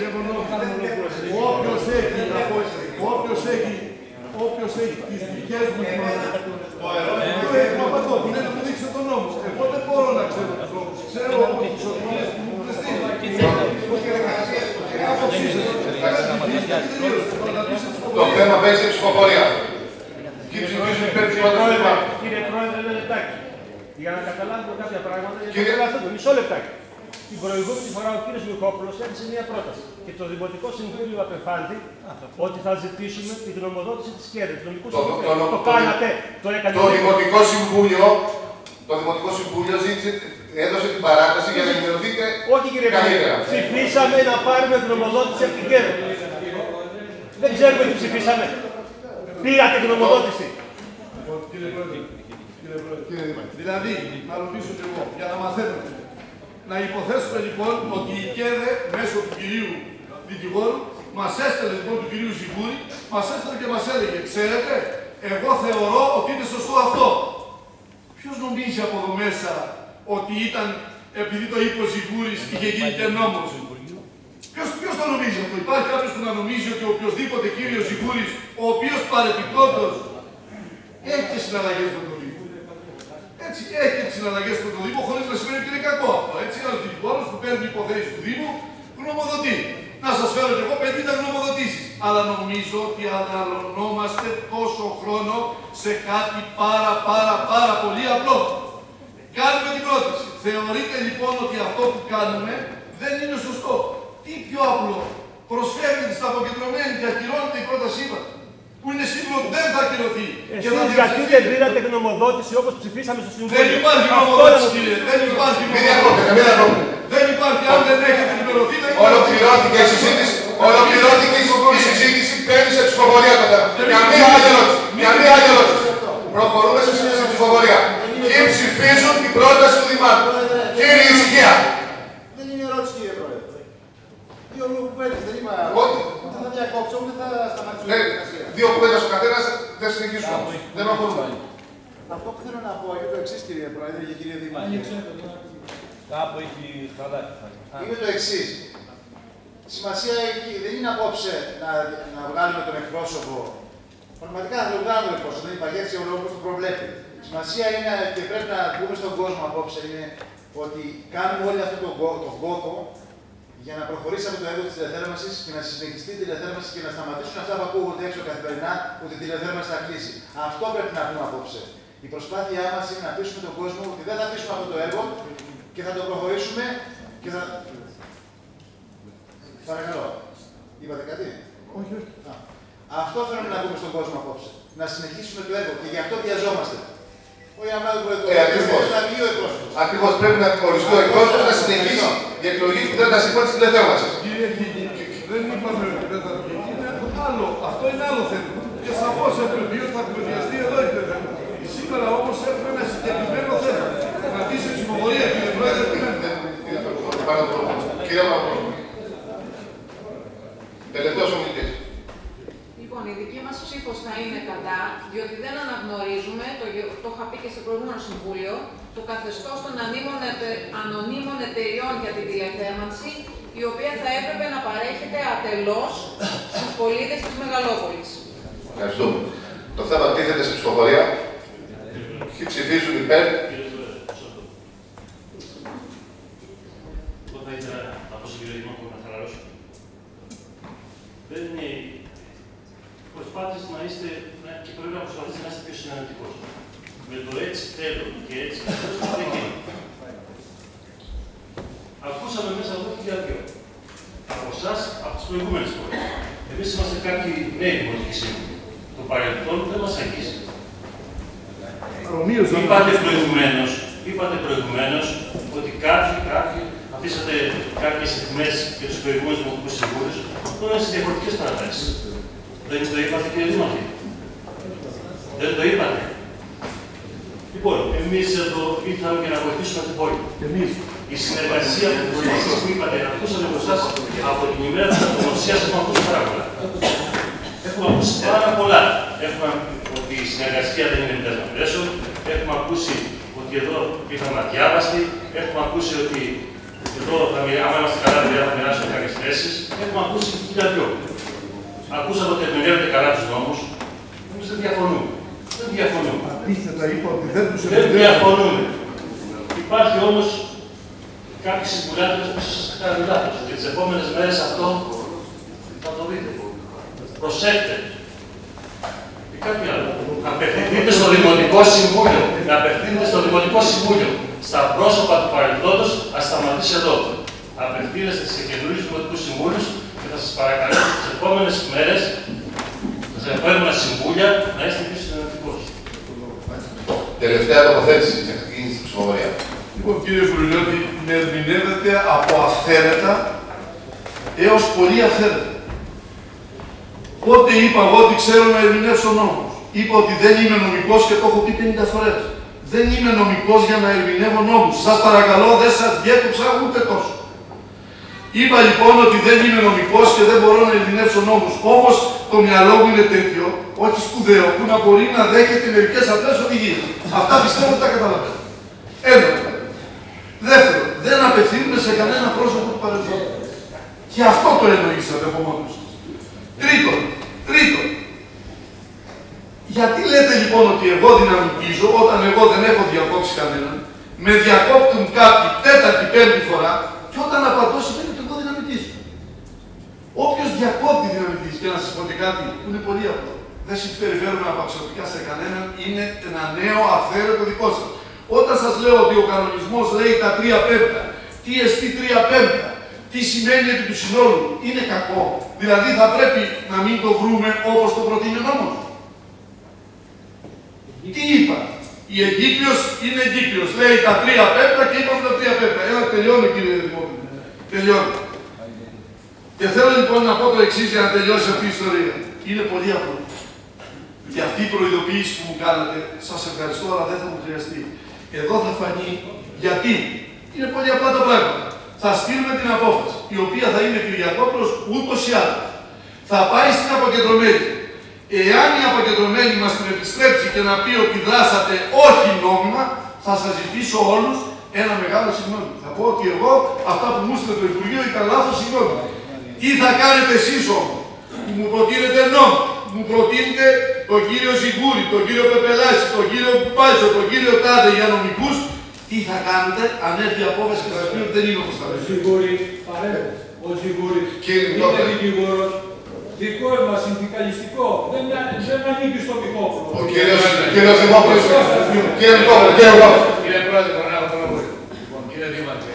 Όποιος έχει τις δικές μου που είναι να μου δείξει τον νόμο. Εγώ δεν μπορώ να ξέρω τους νόμους. Ξέρω από τους οδηγίες που μου πρεστήνουν. Το θέμα παίζει σε ψηφοφορία. Κύριε Πρόεδρε, ένα λεπτάκι. Για να καταλάβουμε κάποια πράγματα, μισό λεπτάκι. Την προηγούμενη φορά ο κύριος Λουκόπουλος έθεσε μια πρόταση και το Δημοτικό Συμβούλιο απεφάνθη ότι θα ζητήσουμε τη γνωμοδότηση της ΚΕΔΕ. Το κάνατε, το έκανε. Το Δημοτικό Συμβούλιο Το Δημοτικό Συμβούλιο έδωσε την παράταση για να ενημερωθείτε Όχι κύριε Πρόεδρε, ψηφίσαμε να πάρουμε γνωμοδότηση από την ΚΕΔ. Δεν ξέρουμε τι ψηφίσαμε. Πήρατε γνωμοδότηση. Κύριε Πρόεδρε, δηλαδή, να ρωτήσω και εγώ, για να μαθαίνουμε. Να υποθέσουμε λοιπόν ότι η ΚΕΔΕ μέσω του κυρίου δικηγόρου μας έστελνε λοιπόν του κυρίου Ζιγούρη, μας έστελνε και μας έλεγε, ξέρετε, εγώ θεωρώ ότι είναι σωστό αυτό. Ποιος νομίζει από εδώ μέσα ότι ήταν, επειδή το είπε ο Ζιγούρης, είχε γίνει και νόμος? Ποιος το νομίζει αυτό? Υπάρχει κάποιος που να νομίζει ότι ο οποιοσδήποτε κύριος Ζιγούρης, ο οποίος παρεπιπτόντως έχει και συναλλαγές με τον Δήμο. Έτσι, έχει και τις συναλλαγές με τον Δήμο, χωρίς να σημαίνει ότι είναι κακό αυτό. Έτσι, ένας δικηγόρος που παίρνει υποθέσεις του Δήμου, γνωμοδοτεί. Να σας φέρω κι εγώ 50 γνωμοδοτήσεις. Αλλά νομίζω ότι αναλωνόμαστε τόσο χρόνο σε κάτι πάρα πολύ απλό. Κάνουμε την πρόταση. Θεωρείτε λοιπόν ότι αυτό που κάνουμε δεν είναι σωστό? Τι πιο απλό? Προσφέρετε στα αποκεντρωμένη και ακυρώνετε η πρότασή μας, που είναι σίγουρο ότι δεν θα ακυρωθεί. Εσείς γιατί δεν πήρατε γνωμοδότηση όπως ψηφίσαμε στο Συμβούλιο? Δεν υπάρχει γνωμοδότηση, κύριε. Δεν υπάρχει γνωμοδότηση. Δεν υπάρχει. Αν δεν έχετε ενημερωθεί, δεν υπάρχει. Ολοκληρώθηκε η συζήτηση. Ολοκληρώθηκε η συζήτηση. Παίρνει σε ψηφοφορία μετά. Καμία άλλη ερώτηση. Προχωρούμε σε ψηφοφορία. Ποιοι ψηφίζουν την πρόταση του Δημάρχου? Κύριε Ησυχία. Δεν είναι ερώτηση, κύριε Πρόεδρε. Δύο κουβέντες, δεν είπα. Ούτε θα διακόψω, ούτε θα σταματήσω. Δύο κουβέντες ο καθένας, δεν συνεχίζουμε. Δεν προχωρούμε. Αυτό που θέλω να πω είναι το εξής, κύριε Πρόεδρε και κύριε Δήμαρχε. Κάπου έχει χαλάσει. Είναι το εξής. Σημασία έχει, δεν είναι απόψε να βγάλουμε τον εκπρόσωπο. Πραγματικά να τον βγάλουμε τον εκπρόσωπο. Δεν υπάρχει έτσι ο λόγος που το προβλέπει. Σημασία είναι και πρέπει να πούμε στον κόσμο απόψε είναι ότι κάνουμε όλοι αυτό τον κόπο για να προχωρήσει από το έργο της τηλεθέρμανσης και να συνεχιστεί η τηλεθέρμανση και να σταματήσουν αυτά που ακούγονται έξω καθημερινά ότι η τηλεθέρμανση θα κλείσει. Αυτό πρέπει να πούμε απόψε. Η προσπάθειά μας είναι να πείσουμε τον κόσμο ότι δεν θα αφήσουμε αυτό το έργο και θα το προχωρήσουμε και θα. Παρακαλώ. Είπατε κάτι? Όχι. Αυτό θέλουμε να πούμε στον κόσμο απόψε. Να συνεχίσουμε το έργο και γι' αυτό βιαζόμαστε. Όχι να βγάλουμε το έργο. Ακριβώς. Πρέπει να οριστεί ο εκπρόσωπος να συνεχίσει η εκλογή που δεν θα σηκώνει τη τηλεθέρμανση. Κύριε Δήμαρχε, δεν είπαμε ότι δεν θα βγει. Αυτό είναι άλλο θέμα. Και σαφώς έπρεπε ότι θα κουβεντιαστεί εδώ η τηλεθέρμανση. Σήμερα όμως έχουμε ένα συγκεκριμένο θέμα. Να μπει σε ψηφοφορία, κύριε Πρόεδρε, τι λέτε? Κύριε Παπαδόπουλο. Τελευταίος ομιλητής. Λοιπόν, η δική μας ψήφος θα είναι κατά, διότι δεν αναγνωρίζουμε, το είχα πει και στο προηγούμενο Συμβούλιο, το καθεστώς των ανωνύμων εταιριών για την τηλεθέρμανση, η οποία θα έπρεπε να παρέχεται ατελώς στους πολίτες της Μεγαλόπολης. Ευχαριστούμε. Το θέμα τίθεται σε ψηφοφορία. Ποιοι ψηφίζουν υπέρ? Εγώ θα ήθελα να πω στον κύριο Δημάρχο να χαλαρώσω. Δεν είναι προσπάθειες να είστε και πρέπει να προσπαθήσετε να είστε πιο συναντητικός. Με το έτσι θέλω και έτσι δεν γίνει. Ακούσαμε μέσα από εκεί για δύο. Από εσάς, από τις προηγούμενες φορές. Εμείς είμαστε κάποιοι νέοι δημοτικοί σύμβουλοι. Το παρελθόν δεν μας αγγίζει. Είπατε προηγουμένως ότι κάποιοι αφήσατε κάποιες αιχμές για τους προηγούμενους δημοτικούς συμβούλους, τώρα είναι σε διαφορετικές παρατάξεις. Δεν το είπατε, κύριε Δήμαρχε? Δεν το είπατε? Λοιπόν, εμείς εδώ ήρθαμε για να βοηθήσουμε την πόλη. Η συνεργασία που εσείς που είπατε, ακούσατε από εσάς από την ημέρα της αυτογνωσίας, έχουμε ακούσει πάρα πολλά. Έχουμε ακούσει πάρα πολλά. Έχουμε ότι η συνεργασία δεν είναι μητέρα μαθητέσεων. Έχουμε ακούσει ότι εδώ ήρθαμε αδιάβαστοι. Έχουμε ακούσει ότι εδώ, άμα είμαστε καλά, θα μοιράσουμε κάποιες θέσεις. Έχουμε ακούσει χίλια δυο. Ακούσαμε ότι ερμηνεύετε καλά τους νόμους. Εμείς δεν διαφωνούμε. Δεν διαφωνούμε. Αντίθετα, είπα ότι δεν τους δεν διαφωνούμε. Υπάρχει όμως κάποιοι συμβουλάτες που ίσως σας κάνουν λάθος. Και τις επόμενες μέρες αυτό θα το δείτε. Προσέχτε. Και κάτι άλλο. Να απευθυνθείτε στο Δημοτικό Συμβούλιο. Να απευθύνετε στο Δημοτικό Συμβούλιο. Στα πρόσωπα του παρελθόντος, ας σταματήσει εδώ. Απευθύνεστε σε καινούριους Δημοτικούς Συμβούλους και θα σας παρακαλέσω τις επόμενες μέρες, στα επόμενα συμβούλια, να είστε πιο συνεργατικοί. Τελευταία τοποθέτηση. Λοιπόν, κύριε Κουριλιώτη, με ερμηνεύεται από αυθαίρετα έως πολύ αυθαίρετα. Πότε είπα εγώ ότι ξέρω να ερμηνεύσω νόμους? Είπα ότι δεν είμαι νομικός και το έχω πει 50 φορές. Δεν είμαι νομικός για να ερμηνεύω νόμους. Σας παρακαλώ, δεν σας διέκοψα ούτε τόσο. Είπα λοιπόν ότι δεν είμαι νομικός και δεν μπορώ να ερμηνεύσω νόμους. Όμως το μυαλό μου είναι τέτοιο, όχι σπουδαίο, που να μπορεί να δέχεται μερικές απλές οδηγίες. Αυτά πιστεύω ότι τα καταλαβαίνω. Ένα. Δεύτερο, δεν απευθύνουμε σε κανένα πρόσωπο του παρελθόντος. Και αυτό το εννοήσατε από μόνος σας. Τρίτον, γιατί λέτε λοιπόν ότι εγώ δυναμητίζω όταν εγώ δεν έχω διακόψει κανέναν, με διακόπτουν κάποιοι τέταρτη, πέμπτη φορά και όταν απαντώ σημαίνει ότι εγώ δυναμητίζω. Όποιος διακόπτει δυναμητίζει, και να σας πω και κάτι που είναι πολύ απλό, δεν συμπεριφέρουμε απαξιωτικά σε κανέναν, είναι ένα νέο αυθαίρετο δικό σας. Όταν σας λέω ότι ο κανονισμός λέει τα 3/5, τι εστί 3/5, τι σημαίνει επί του συνόλου, είναι κακό. Δηλαδή θα πρέπει να μην το βρούμε όπως το προτείνει ο νόμος. Τι είπα? Η εγκύκλειος είναι εγκύκλειος. Λέει τα 3/5 και είπαμε τα 3/5. Ένα τελειώνει, κύριε Δημόπουλε. Τελειώνει. Και θέλω λοιπόν να πω το εξής για να τελειώσει αυτή η ιστορία. Είναι πολύ απλό. Για αυτή η προειδοποίηση που μου κάνατε, σας ευχαριστώ, αλλά δεν θα μου χρειαστεί. Εδώ θα φανεί γιατί. Είναι πολύ απλά τα πράγματα. Θα στείλουμε την απόφαση, η οποία θα είναι Κυριακόπουλος ούτως ή άλλως. Θα πάει στην αποκεντρωμένη. Εάν η αποκεντρωμένη μας την επιστρέψει και να πει ότι δράσατε όχι νόμιμα, θα σας ζητήσω όλους ένα μεγάλο συγγνώμη. Θα πω ότι εγώ αυτά που μου στείλε το Υπουργείο ήταν λάθος, συγγνώμη. Τι θα κάνετε εσείς όμως, που μου προτείνετε νόμο, μου προτείνετε τον κύριο Ζιγούρη, τον κύριο Πεπελάση, τον κύριο Πάζο, τον κύριο Τάδε για νομικούς, τι θα κάνετε αν έρθει η απόφαση και θα σας πει ότι δεν είναι όπως τα λέτε. Ο Ζιγούρης είναι δικηγόρος, δικός μας συνδικαλιστικό, δεν ανήκει στο Μικόπουλο. Ο κύριος Δημόπουλος. Κύριε Πρόεδρε, λοιπόν, κύριε Δήμαρχε,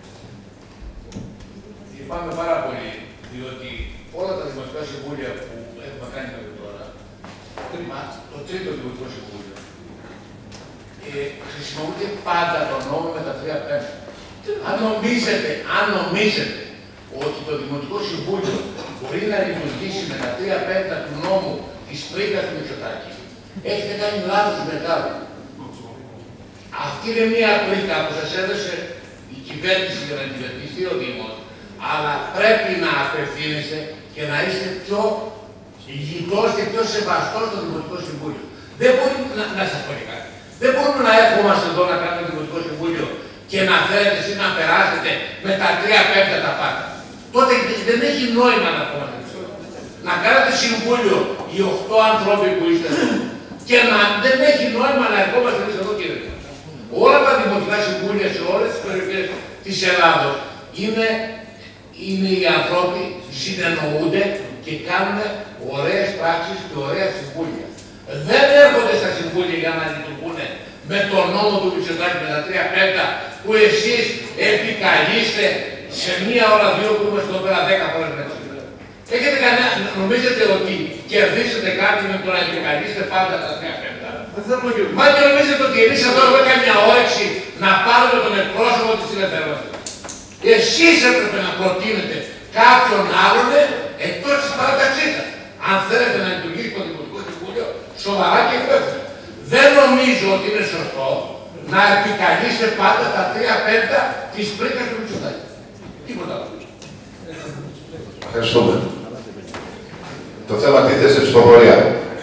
λυπάμαι πάρα πολύ, διότι όλα τα δημοτικά συμβούλια που έχουμε κάνει μέχρι τώρα, το τρίτο δημοτικό συμβούλιο, χρησιμοποιείται πάντα το νόμο με τα 3/5. Αν νομίζετε ότι το Δημοτικό Συμβούλιο μπορεί να λειτουργήσει με τα 3/5 του νόμου της πρίκας του Μητσοτάκη, έχετε κάνει λάθος μεγάλο. Αυτή είναι μια πρίκα που σας έδωσε η κυβέρνηση για να κυβερνηθεί ο Δήμος, αλλά πρέπει να απευθύνεστε και να είστε πιο ηγητός και πιο σεβαστός στο Δημοτικό Συμβούλιο. Δεν μπορεί να σας πω και κάτι. Δεν μπορούμε να έρχομαστε εδώ να κάνουμε Δημοτικό Συμβούλιο και να θέλετε εσείς να περάσετε με τα 3/5 τα πάντα. Τότε δεν έχει νόημα να πούμε. Να κάνετε συμβούλιο οι 8 άνθρωποι που είστε εδώ. Και δεν έχει νόημα να ερχόμαστε εμείς εδώ, κύριε. Όλα τα δημοτικά συμβούλια σε όλες τις περιοχές της Ελλάδος είναι οι άνθρωποι που συνεννοούνται και κάνουν ωραίες πράξεις και ωραία συμβούλια. Δεν έρχονται στα συμβούλια για να λειτουργούν με τον νόμο του Μητσοτάκη με τα 3/5 που εσείς επικαλείστε σε μία ώρα, δύο που είμαστε εδώ πέρα 10 φορές μέσα. Έχετε νομίζετε ότι κερδίσετε κάτι με το να επικαλείστε πάντα τα 3/5. Μα και νομίζετε ότι εμείς εδώ έχουμε μια όρεξη να πάρουμε τον εκπρόσωπο της ελευθερότητας. Εσείς έπρεπε να προτείνετε κάποιον άλλον εκτός της παράταξής σας. Αν θέλετε να λειτουργήσει το Δημοτικό Συμβούλιο σοβαρά και υπεύθυνα. Δεν νομίζω ότι είναι σωστό να επικαλείστε πάντα τα 3/5 της πρίκας του Μητσοτάκη. Τίποτα άλλο. Ευχαριστούμε. Το θέμα τίθεται σε ψηφοφορία.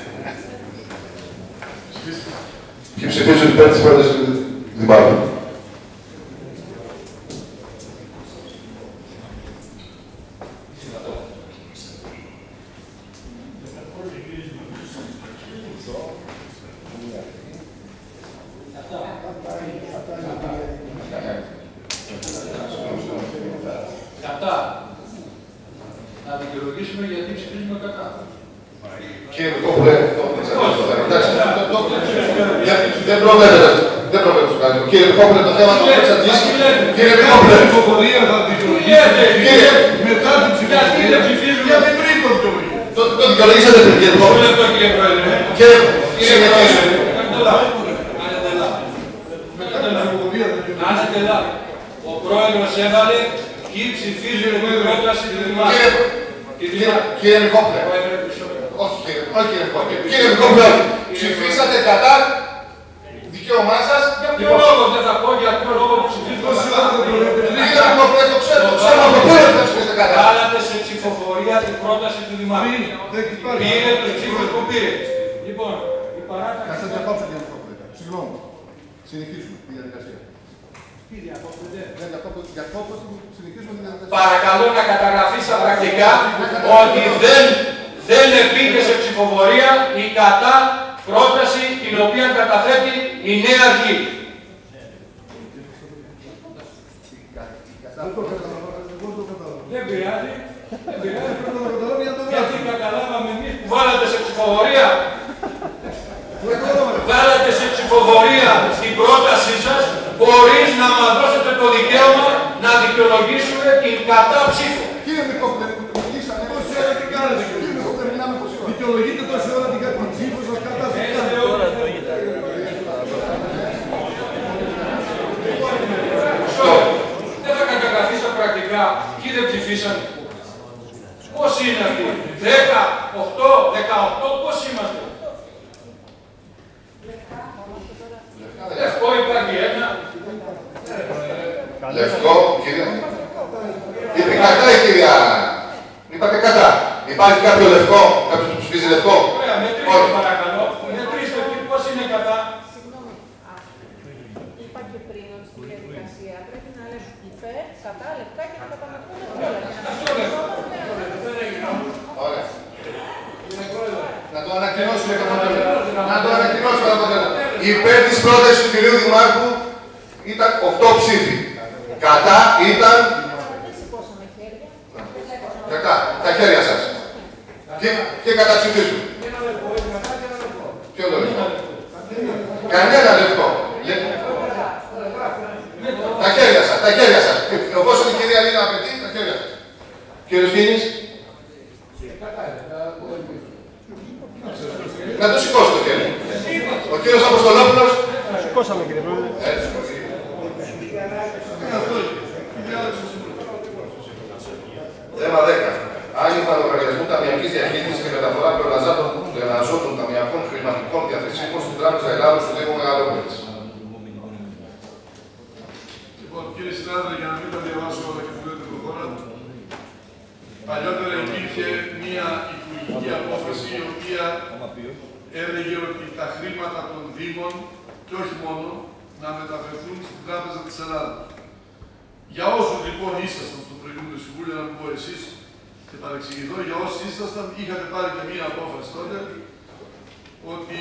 Και ψηφίζουν υπέρ της πρότασης του Δημάρχου. Κατά. Να δικαιολογήσουμε γιατί ψηφίζουμε κατά. Κύριε Μικόπουλε, δεν προβλέπετε το κάνει. Κύριε Μικόπουλε, το θέμα το εξαντλήσει. Κύριε Μικόπουλε, η ψηφοφορία θα δικαιολογήσει μετά την ψηφοφορία. Γιατί πριν το δικαιολογεί. Το δικαιολογήσατε πριν, κύριε Μικόπουλε. Κύριε Άνετε λάθος. πρόεδρος έβαλε και ψηφίζουν την πρόταση του Δημάρχου. Κύριε Μικόπουλε, όχι κύριε Μικόπουλε, κύριε Μικόπουλε, ψηφίσατε κατά δικαίωμά σας. Για ποιο λόγο δεν θα πω, για ποιο λόγο που ψηφίζουν κατά. Κύριε Μικόπουλε, το ξέρω από πού θα ψηφίσετε κατά. Βάλατε σε ψηφοφορία την πρόταση του Δημάρχου. Πήρε τους ψήφους που πήρε. Λοιπόν, η παράταξη... Ας τα πάψω κύριε Μικόπουλε. Συγγνώμη. Συνεχίζουμε τη διαδικασία. Παρακαλώ να καταγραφεί στα πρακτικά ότι δεν επίκε σε ψηφοφορία η κατά πρόταση την οποία καταθέτει η νέα αρχή. Δεν πειράζει. Γιατί καταλάβαμε εμείς που βάλατε σε ψηφοφορία. Βάλατε σε ψηφοφορία την πρότασή σας χωρίς να μας δώσετε το δικαίωμα να δικαιολογήσουμε την κατά ψήφο. Κύριε Μικόπουλε, μιλήσατε τόση ώρα τι κάνετε. Κύριε Μικόπουλε, μιλάμε τόση ώρα. Δικαιολογείτε τόση ώρα την ψήφο σας κατά ψήφο. Δεν θα καταγραφεί στα πρακτικά ποιοι δεν ψηφίσαν. Πώς είναι αυτοί, 10, 8, 18, πώς είμαστε. Λευκό υπάρχει ένα. Λευκό, κύριε. Είπε κατά η κυρία. Είπατε κατά. Υπάρχει κάποιο λευκό, κάποιος που ψηφίζει λευκό. Ωραία, μετρήστε παρακαλώ. Μετρήστε πώς είναι κατά. Συγγνώμη. Είπα και πριν ότι στη διαδικασία πρέπει να λέμε υπέρ, κατά, λευκά και να καταναλώνουμε όλα. Ωραία. Να το ανακοινώσουμε το αποτέλεσμα. Να το ανακοινώσουμε το αποτέλεσμα. Υπέρ της πρότασης του κυρίου Δημάρχου ήταν 8 ψήφοι. Κατά ήταν... Κατά. Τα χέρια σας. Και καταψηφίσουν. Ποιο λόγο. Κανένα λεπτό. Τα χέρια σας. Τα χέρια σας. Όπως η κυρία Λίνα απαιτεί, τα χέρια σας. Κύριος Γίνης. Να το σηκώσει το χέρι. Ο κύριος Αποστολόπουλος. Σηκώσαμε κύριε Πρόεδρε. Θέμα 10. Άνοιγμα λογαριασμού ταμιακής διαχείρισης και μεταφορά πλεοναζόντων ταμιακών χρηματικών διαθεσίμων στην Τράπεζα Ελλάδος του Δήμου Μεγαλόπολης. Λοιπόν, κύριε συνάδελφε, για να μην τα διαβάσω όλα και που λέτε προχώρα, παλιότερα υπήρχε μία υπουργική απόφαση η οποία έλεγε ότι τα χρήματα των Δήμων και όχι μόνο να μεταφερθούν στην Τράπεζα της Ελλάδος. Για όσους λοιπόν ήσασταν στο προηγούμενο συμβούλιο, να μην πω εσείς και παρεξηγηθώ, για όσοι ήσασταν, είχατε πάρει και μία απόφαση τότε ότι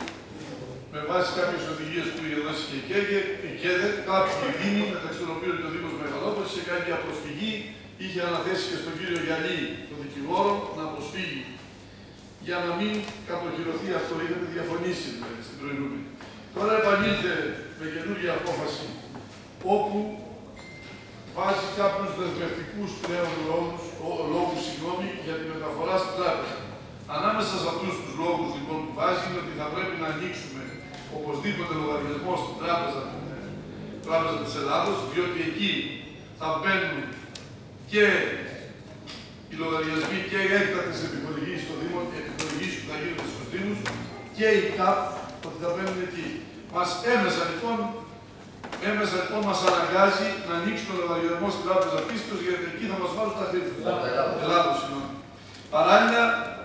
με βάση κάποιες οδηγίες που είχε δώσει και η ΚΕΔΕ, κάποιοι Δήμοι, μεταξύ των οποίων και ο Δήμος Μεγαλόπολης, σε κάποια προσφυγή, είχε αναθέσει και στον κύριο Γιαλή, τον δικηγόρο, να προσφύγει για να μην κατοχυρωθεί αυτό. Είχατε διαφωνήσει δηλαδή στην προηγούμενη. Τώρα επανήλθε με καινούργια απόφαση, όπου βάζει κάποιους δεσμευτικούς πλέον λόγους για τη μεταφορά στην τράπεζα. Ανάμεσα σε αυτούς τους λόγους λοιπόν που βάζει είναι ότι θα πρέπει να ανοίξουμε οπωσδήποτε λογαριασμό στην Τράπεζα της Ελλάδος, διότι εκεί θα μπαίνουν και οι λογαριασμοί και οι έκτακτες επιχορηγήσεις των Δήμων, οι επιχορηγήσεις που θα γίνονται στους Δήμους και οι ΚΑΠ ότι θα μπαίνουν εκεί. Έμεσα λοιπόν μας αναγκάζει να ανοίξουμε το λογαριασμό στην Τράπεζα Πίστος, γιατί εκεί θα μας βάλουν τα χρήματα. Ελλάδος, συγγνώμη. Παράλληλα,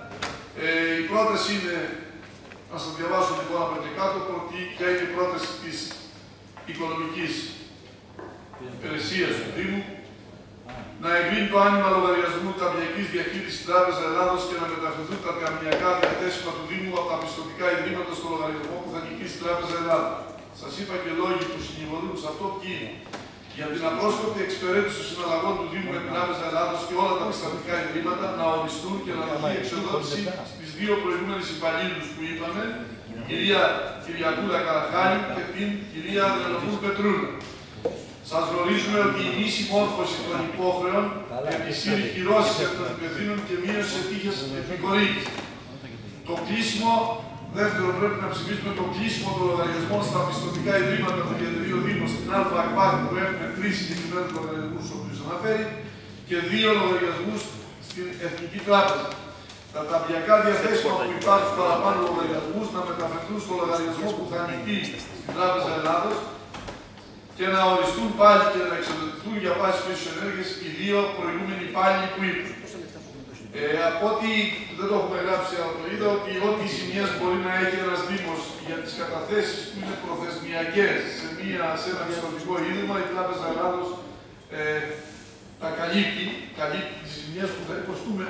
η πρόταση είναι, να σας διαβάσω λοιπόν από και κάτω, ότι ποια είναι η πρόταση της Οικονομικής Υπηρεσίας του Δήμου, να εγκρίνει το άνοιγμα λογαριασμού ταμιακής διαχείρισης Τράπεζα Ελλάδος και να μεταφερθούν τα ταμιακά διαθέσιμα του Δήμου από τα πιστωτικά ιδρύματα στο λογαριασμό που θα νικήσει η Τράπεζα Ελλάδος. Σας είπα και λόγοι που συνηγορούν σε αυτό ποιοι είναι. Για την απρόσκοπτη εξυπηρέτηση των συναλλαγών του Δήμου με την Τράπεζα Ελλάδος και όλα τα πιστωτικά ιδρύματα να οριστούν και να δοθεί εξοδότηση στις δύο προηγούμενες υπαλλήλους που είπαμε, την κυρία Κυριακούλα Καραχάλη και την κυρία Ανδρελοπούλου Πετρούλα. Σας γνωρίζουμε ότι η μη συμμόρφωση των υπόχρεων επισύρει κυρώσεις από των υπευθύνων και μείωση ετήχειας επιχορήγησης. Το κλείσιμο Δεύτερον, πρέπει να ψηφίσουμε το κλείσιμο των λογαριασμών στα πιστωτικά ιδρύματα των κεντρίων Δήμων στην ΑΚΠΑΚ που έχουν 3 συγκεκριμένους λογαριασμούς, ο οποίος αναφέρει, και 2 λογαριασμούς στην Εθνική Τράπεζα. Τα ταμιακά διαθέσιμα που υπάρχουν παραπάνω λογαριασμούς να μεταφερθούν στο λογαριασμό που θα ανοιχτεί στην Τράπεζα Ελλάδος και να οριστούν πάλι και να εξοδοτηθούν για πάση φύσης ενέργειας οι 2 προηγούμενοι υπάλληλοι που είπαν. Από ό,τι δεν το έχουμε γράψει, αλλά το είδα ότι ό,τι ζημιές μπορεί να έχει ένας Δήμος για τις καταθέσεις που είναι προθεσμιακές σε ένα πιστωτικό ίδρυμα, η Τράπεζα Ελλάδος τα καλύπτει τις ζημιές που θα υποστούμε,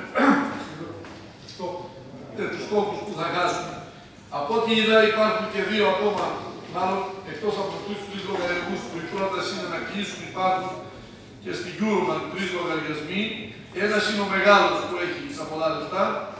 τους στόχους που θα χάσουμε. Από ό,τι είδα υπάρχουν και 2 ακόμα, μάλλον εκτός από τους 3 λογαριασμούς που η πρόταση είναι να κλείσουν, υπάρχουν και στην Euroman 3 λογαριασμοί. Ένας είναι ο μεγάλος που έχει τα πολλά λεφτά.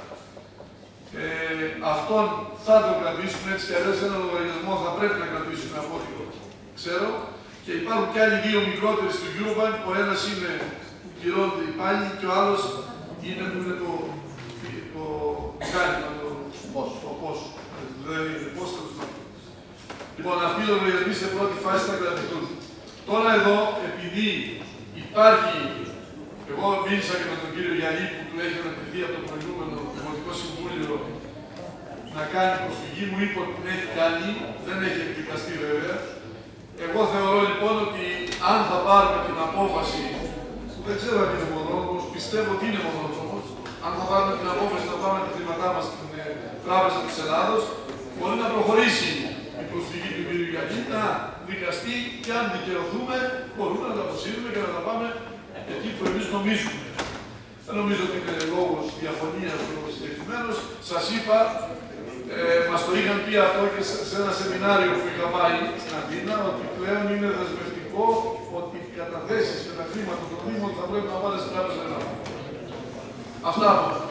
Αυτόν θα τον κρατήσουμε, έτσι κι αλλιώς ένα λογαριασμό θα πρέπει να κρατήσουμε από ό,τι ξέρω. Και υπάρχουν και άλλοι 2 μικρότεροι στο Eurobank. Ο ένας είναι που πληρώνεται υπάλληλοι και ο άλλος είναι που είναι το μηχάνημα, το πόσο. Δηλαδή, πώς θα τους δούμε. Λοιπόν, αυτοί οι λογαριασμοί σε πρώτη φάση θα κρατηθούν. Τώρα εδώ, επειδή υπάρχει. Εγώ μίλησα και με τον κύριο Γιάννη που του έχει αναπτυχθεί από το προηγούμενο Δημοτικό Συμβούλιο να κάνει προσφυγή, μου είπε ότι την έχει κάνει, δεν έχει εκδικαστεί βέβαια. Εγώ θεωρώ λοιπόν ότι αν θα πάρουμε την απόφαση, που δεν ξέρω αν είναι μονόδρομος, πιστεύω ότι είναι μονόδρομος, αν θα πάρουμε την απόφαση να πάμε τα χρήματά μας στην Τράπεζα της Ελλάδος, μπορεί να προχωρήσει η προσφυγή του κύριου Γιάννη, να δικαστεί και αν δικαιωθούμε, μπορούμε να τα αποσύρουμε και να τα πάμε εκεί που εμείς νομίζουμε. Δεν νομίζω ότι είναι λόγος διαφωνίας ο συγκεκριμένος. Σας είπα, μας το είχαν πει αυτό και σε ένα σεμινάριο που είχα πάει στην Αθήνα, ότι πλέον είναι δεσμευτικό ότι οι καταθέσεις και τα χρήματα των Δήμων θα πρέπει να πάνε στην Τράπεζα Ελλάδος. Αυτά από εδώ.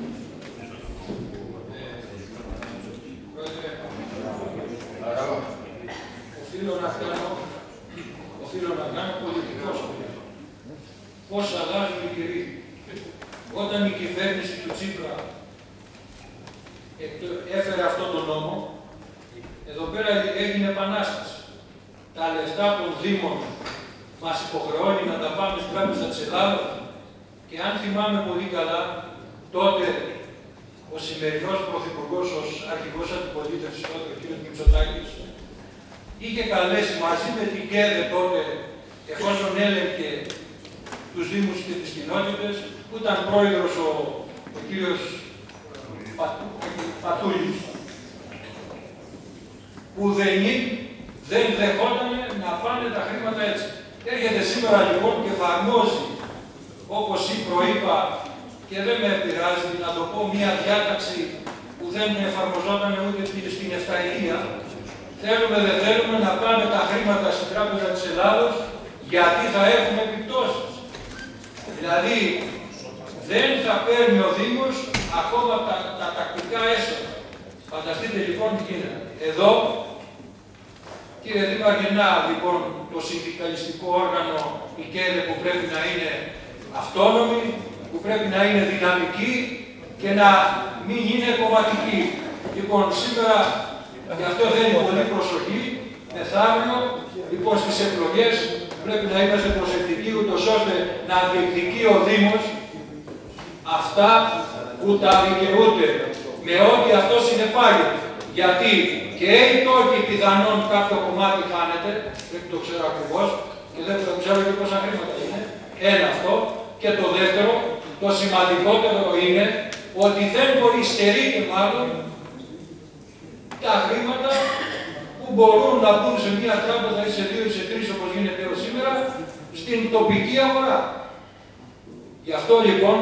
Οφείλω να κάνω πολιτικό σχολείο. Πώς αλλάζουν οι καιροί. Όταν η κυβέρνηση του Τσίπρα έφερε αυτόν τον νόμο, εδώ πέρα έγινε επανάσταση. Τα λεφτά των Δήμων μας υποχρεώνει να τα πάμε στην Τράπεζα της Ελλάδος και αν θυμάμαι πολύ καλά, τότε ο σημερινός Πρωθυπουργός ως αρχηγός αντιπολίτευσης, τότε ο κ. Μητσοτάκης, είχε καλέσει μαζί με την ΚΕΔΕ τότε, εφόσον έλεγε τους Δήμους και τις κοινότητες, που ήταν πρόεδρος ο κύριος Πατούλης, που δεν δεχόταν να πάνε τα χρήματα έτσι. Έρχεται σήμερα λοιπόν και εφαρμόζει, όπως προείπα, και δεν με πειράζει να το πω, μια διάταξη που δεν εφαρμοζόταν ούτε στην εφταετία. Θέλουμε, δεν θέλουμε να πάμε τα χρήματα στην Τράπεζα της Ελλάδος, γιατί θα έχουμε επιπτώσεις. Δηλαδή, δεν θα παίρνει ο Δήμος ακόμα τα τακτικά έσοδα. Φανταστείτε λοιπόν τι γίνεται. Εδώ, κύριε Δήμαρχε, λοιπόν το συνδικαλιστικό όργανο, η ΚΕΔΕ, που πρέπει να είναι αυτόνομη, που πρέπει να είναι δυναμική και να μην είναι κομματική. Λοιπόν, σήμερα, γι' αυτό θέλει πολύ προσοχή, μεθαύριο, λοιπόν στις εκλογές, πρέπει να είμαστε προσεκτικοί, ούτως ώστε να διεκδικεί ο Δήμος αυτά που τα δικαιούται, με ό,τι αυτό συνεπάγεται. Γιατί και τότε πιθανόν κάποιο κομμάτι χάνεται, δεν το ξέρω ακριβώς, και δεν το ξέρω και πόσα χρήματα είναι. Ένα αυτό. Και το δεύτερο, το σημαντικότερο είναι ότι δεν μπορεί, στερείται μάλλον, τα χρήματα που μπορούν να μπουν σε μια τράπεζα ή σε 2 ή σε 3, όπως γίνεται έως σήμερα, στην τοπική αγορά. Γι' αυτό λοιπόν,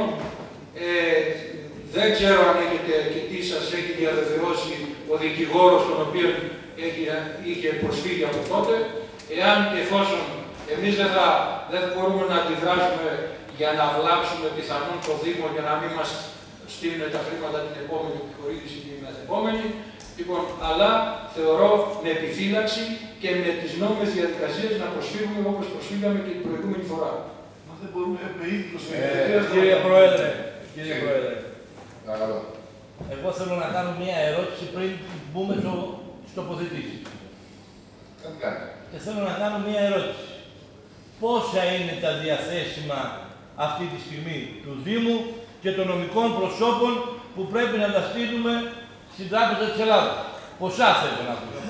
δεν ξέρω αν έχετε και τι σας έχει διαβεβαιώσει ο δικηγόρος τον οποίο είχε προσφύγει από τότε, εάν και εφόσον εμείς δεν μπορούμε να αντιδράσουμε για να βλάψουμε πιθανόν το Δήμο για να μην μας στείλουν τα χρήματα την επόμενη επιχορήγηση ή την μεθεπόμενη. Λοιπόν, αλλά θεωρώ με επιφύλαξη και με τις νόμιμες διαδικασίες να προσφύγουμε όπως προσφύγαμε και την προηγούμενη φορά. Μα δεν μπορούμε, έχουμε ήδη προσφύγει. Κύριε Πρόεδρε, Παρακαλώ. Εγώ θέλω να κάνω μία ερώτηση πριν μπούμε στις τοποθετήσεις. Και θέλω να κάνω μία ερώτηση. Πόσα είναι τα διαθέσιμα αυτή τη στιγμή του Δήμου και των νομικών προσώπων που πρέπει να τα στείλουμε στην Τράπεζα της Ελλάδας? Ποσά θέλω να πω.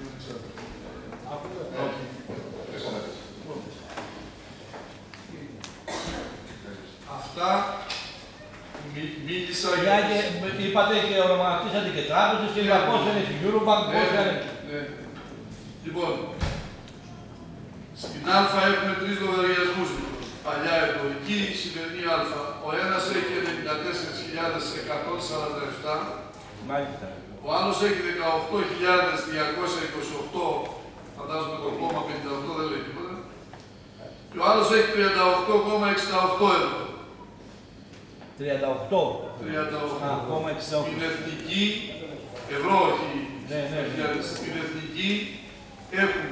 Αυτά μίλησα για... Είπατε και ονοματίσατε και τράπεζες και είπα πώς είναι στην Eurobank, πώς είναι... Λοιπόν, στην Α έχουμε 3 λογαριασμούς. Παλιά εμπορική, η σημερινή Α. Ο ένας έχει 94.147. Μάλιστα. Ο άλλος έχει 18.228. Φαντάζομαι το κόμμα 58 δεν λέει τίποτα. Και ο άλλος έχει 38,68 ευρώ. 38. Στην εθνική, ευρώ όχι. Στην εθνική έχουμε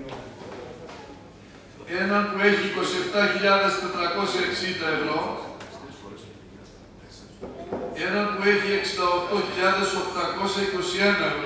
έναν που έχει 27.460 ευρώ, έναν που έχει 68.821 ευρώ.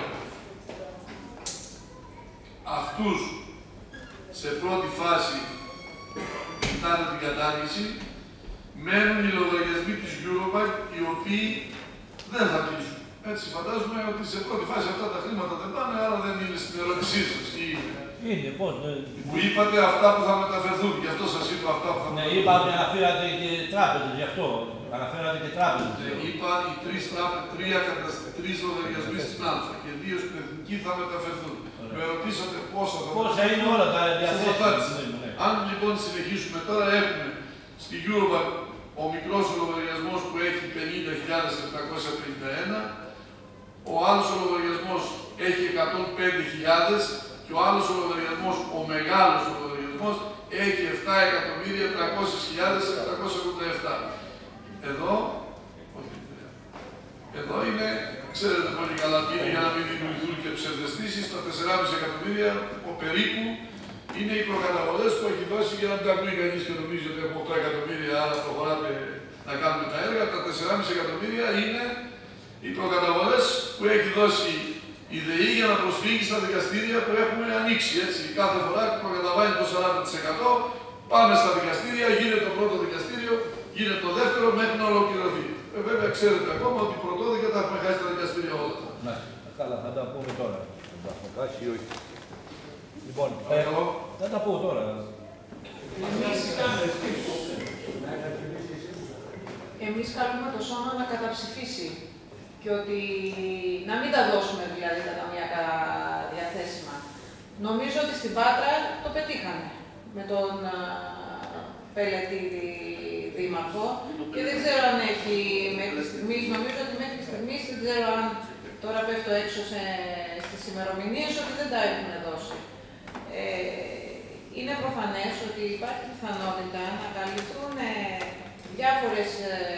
Αυτούς σε πρώτη φάση κοιτάνε την κατάργηση, μένουν οι λογαριασμοί της Eurobank, οι οποίοι δεν θα κλείσουν. Έτσι φαντάζομαι ότι σε πρώτη φάση αυτά τα χρήματα δεν πάνε, άρα δεν είναι στην ερώτησή σας. Είναι, πώς. Που είπατε αυτά που θα μεταφερθούν, γι' αυτό σας είπα αυτά που θα μεταφερθούν. Ναι, είπατε αναφέρατε και τράπεζες, γι' αυτό. Αναφέρατε και τράπεζες. Είπα οι τρεις λογαριασμοί στην Α και 2 στην εθνική θα μεταφερθούν. Με ρωτήσατε πόσα θα πόσα είναι όλα τα διαθέσιμα. Αν λοιπόν συνεχίσουμε τώρα, έχουμε στη Eurobank ο μικρός λογαριασμός που έχει 50.751, ο άλλος λογαριασμός έχει 105.000 και ο άλλος λογαριασμός, ο μεγάλος λογαριασμός, έχει 7.300.787. Εδώ είναι, ξέρετε πολύ καλά τι είναι για να μην δημιουργηθούν και ψευδαισθήσεις, τα 4,5 εκατομμύρια περίπου είναι οι προκαταβολές που έχει δώσει, για να μην τα ακούει κανείς και νομίζει ότι έχουμε 8 εκατομμύρια, άρα προχωράτε να κάνουμε τα έργα. Τα 4,5 εκατομμύρια είναι οι προκαταβολές που έχει δώσει η ΔΕΗ για να προσφύγει στα δικαστήρια που έχουμε ανοίξει. Έτσι. Κάθε φορά που προκαταβάλει το 40%, πάμε στα δικαστήρια, γίνεται το πρώτο δικαστήριο, γίνεται το δεύτερο μέχρι να ολοκληρωθεί. Βέβαια, ξέρετε ακόμα ότι πρωτόδικα τα έχουμε χάσει στα δικαστήρια όλα. Ναι, καλά, θα τα πούμε τώρα. Θα τα χάσει ή όχι. Λοιπόν, θα τα πω τώρα. Εμείς καλούμε το Σώμα να καταψηφίσει και ότι να μην τα δώσουμε δηλαδή τα ταμιακά διαθέσιμα. Νομίζω ότι στην Πάτρα το πετύχανε με τον Πελετήδη Δήμαρχο και δεν ξέρω αν έχει μέχρι στιγμής, νομίζω ότι μέχρι στιγμής δεν ξέρω αν τώρα πέφτω έξω στις ημερομηνίες ότι δεν τα έχουν δώσει. Είναι προφανές ότι υπάρχει πιθανότητα να καλυφθούν διάφορες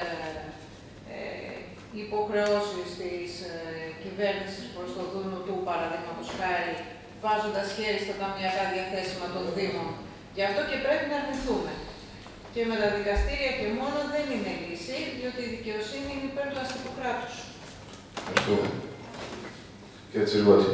υποχρεώσεις της κυβέρνησης προς το Δούνο του, παραδείγματος χάρη, βάζοντας χέρι στα ταμιακά διαθέσιμα των Δήμων. Γι' αυτό και πρέπει να αρνηθούμε. Και με τα δικαστήρια και μόνο δεν είναι λύση, διότι η δικαιοσύνη είναι υπέρ του αστικού κράτους. Ευχαριστούμε. Κύριε Τσιρουάτη.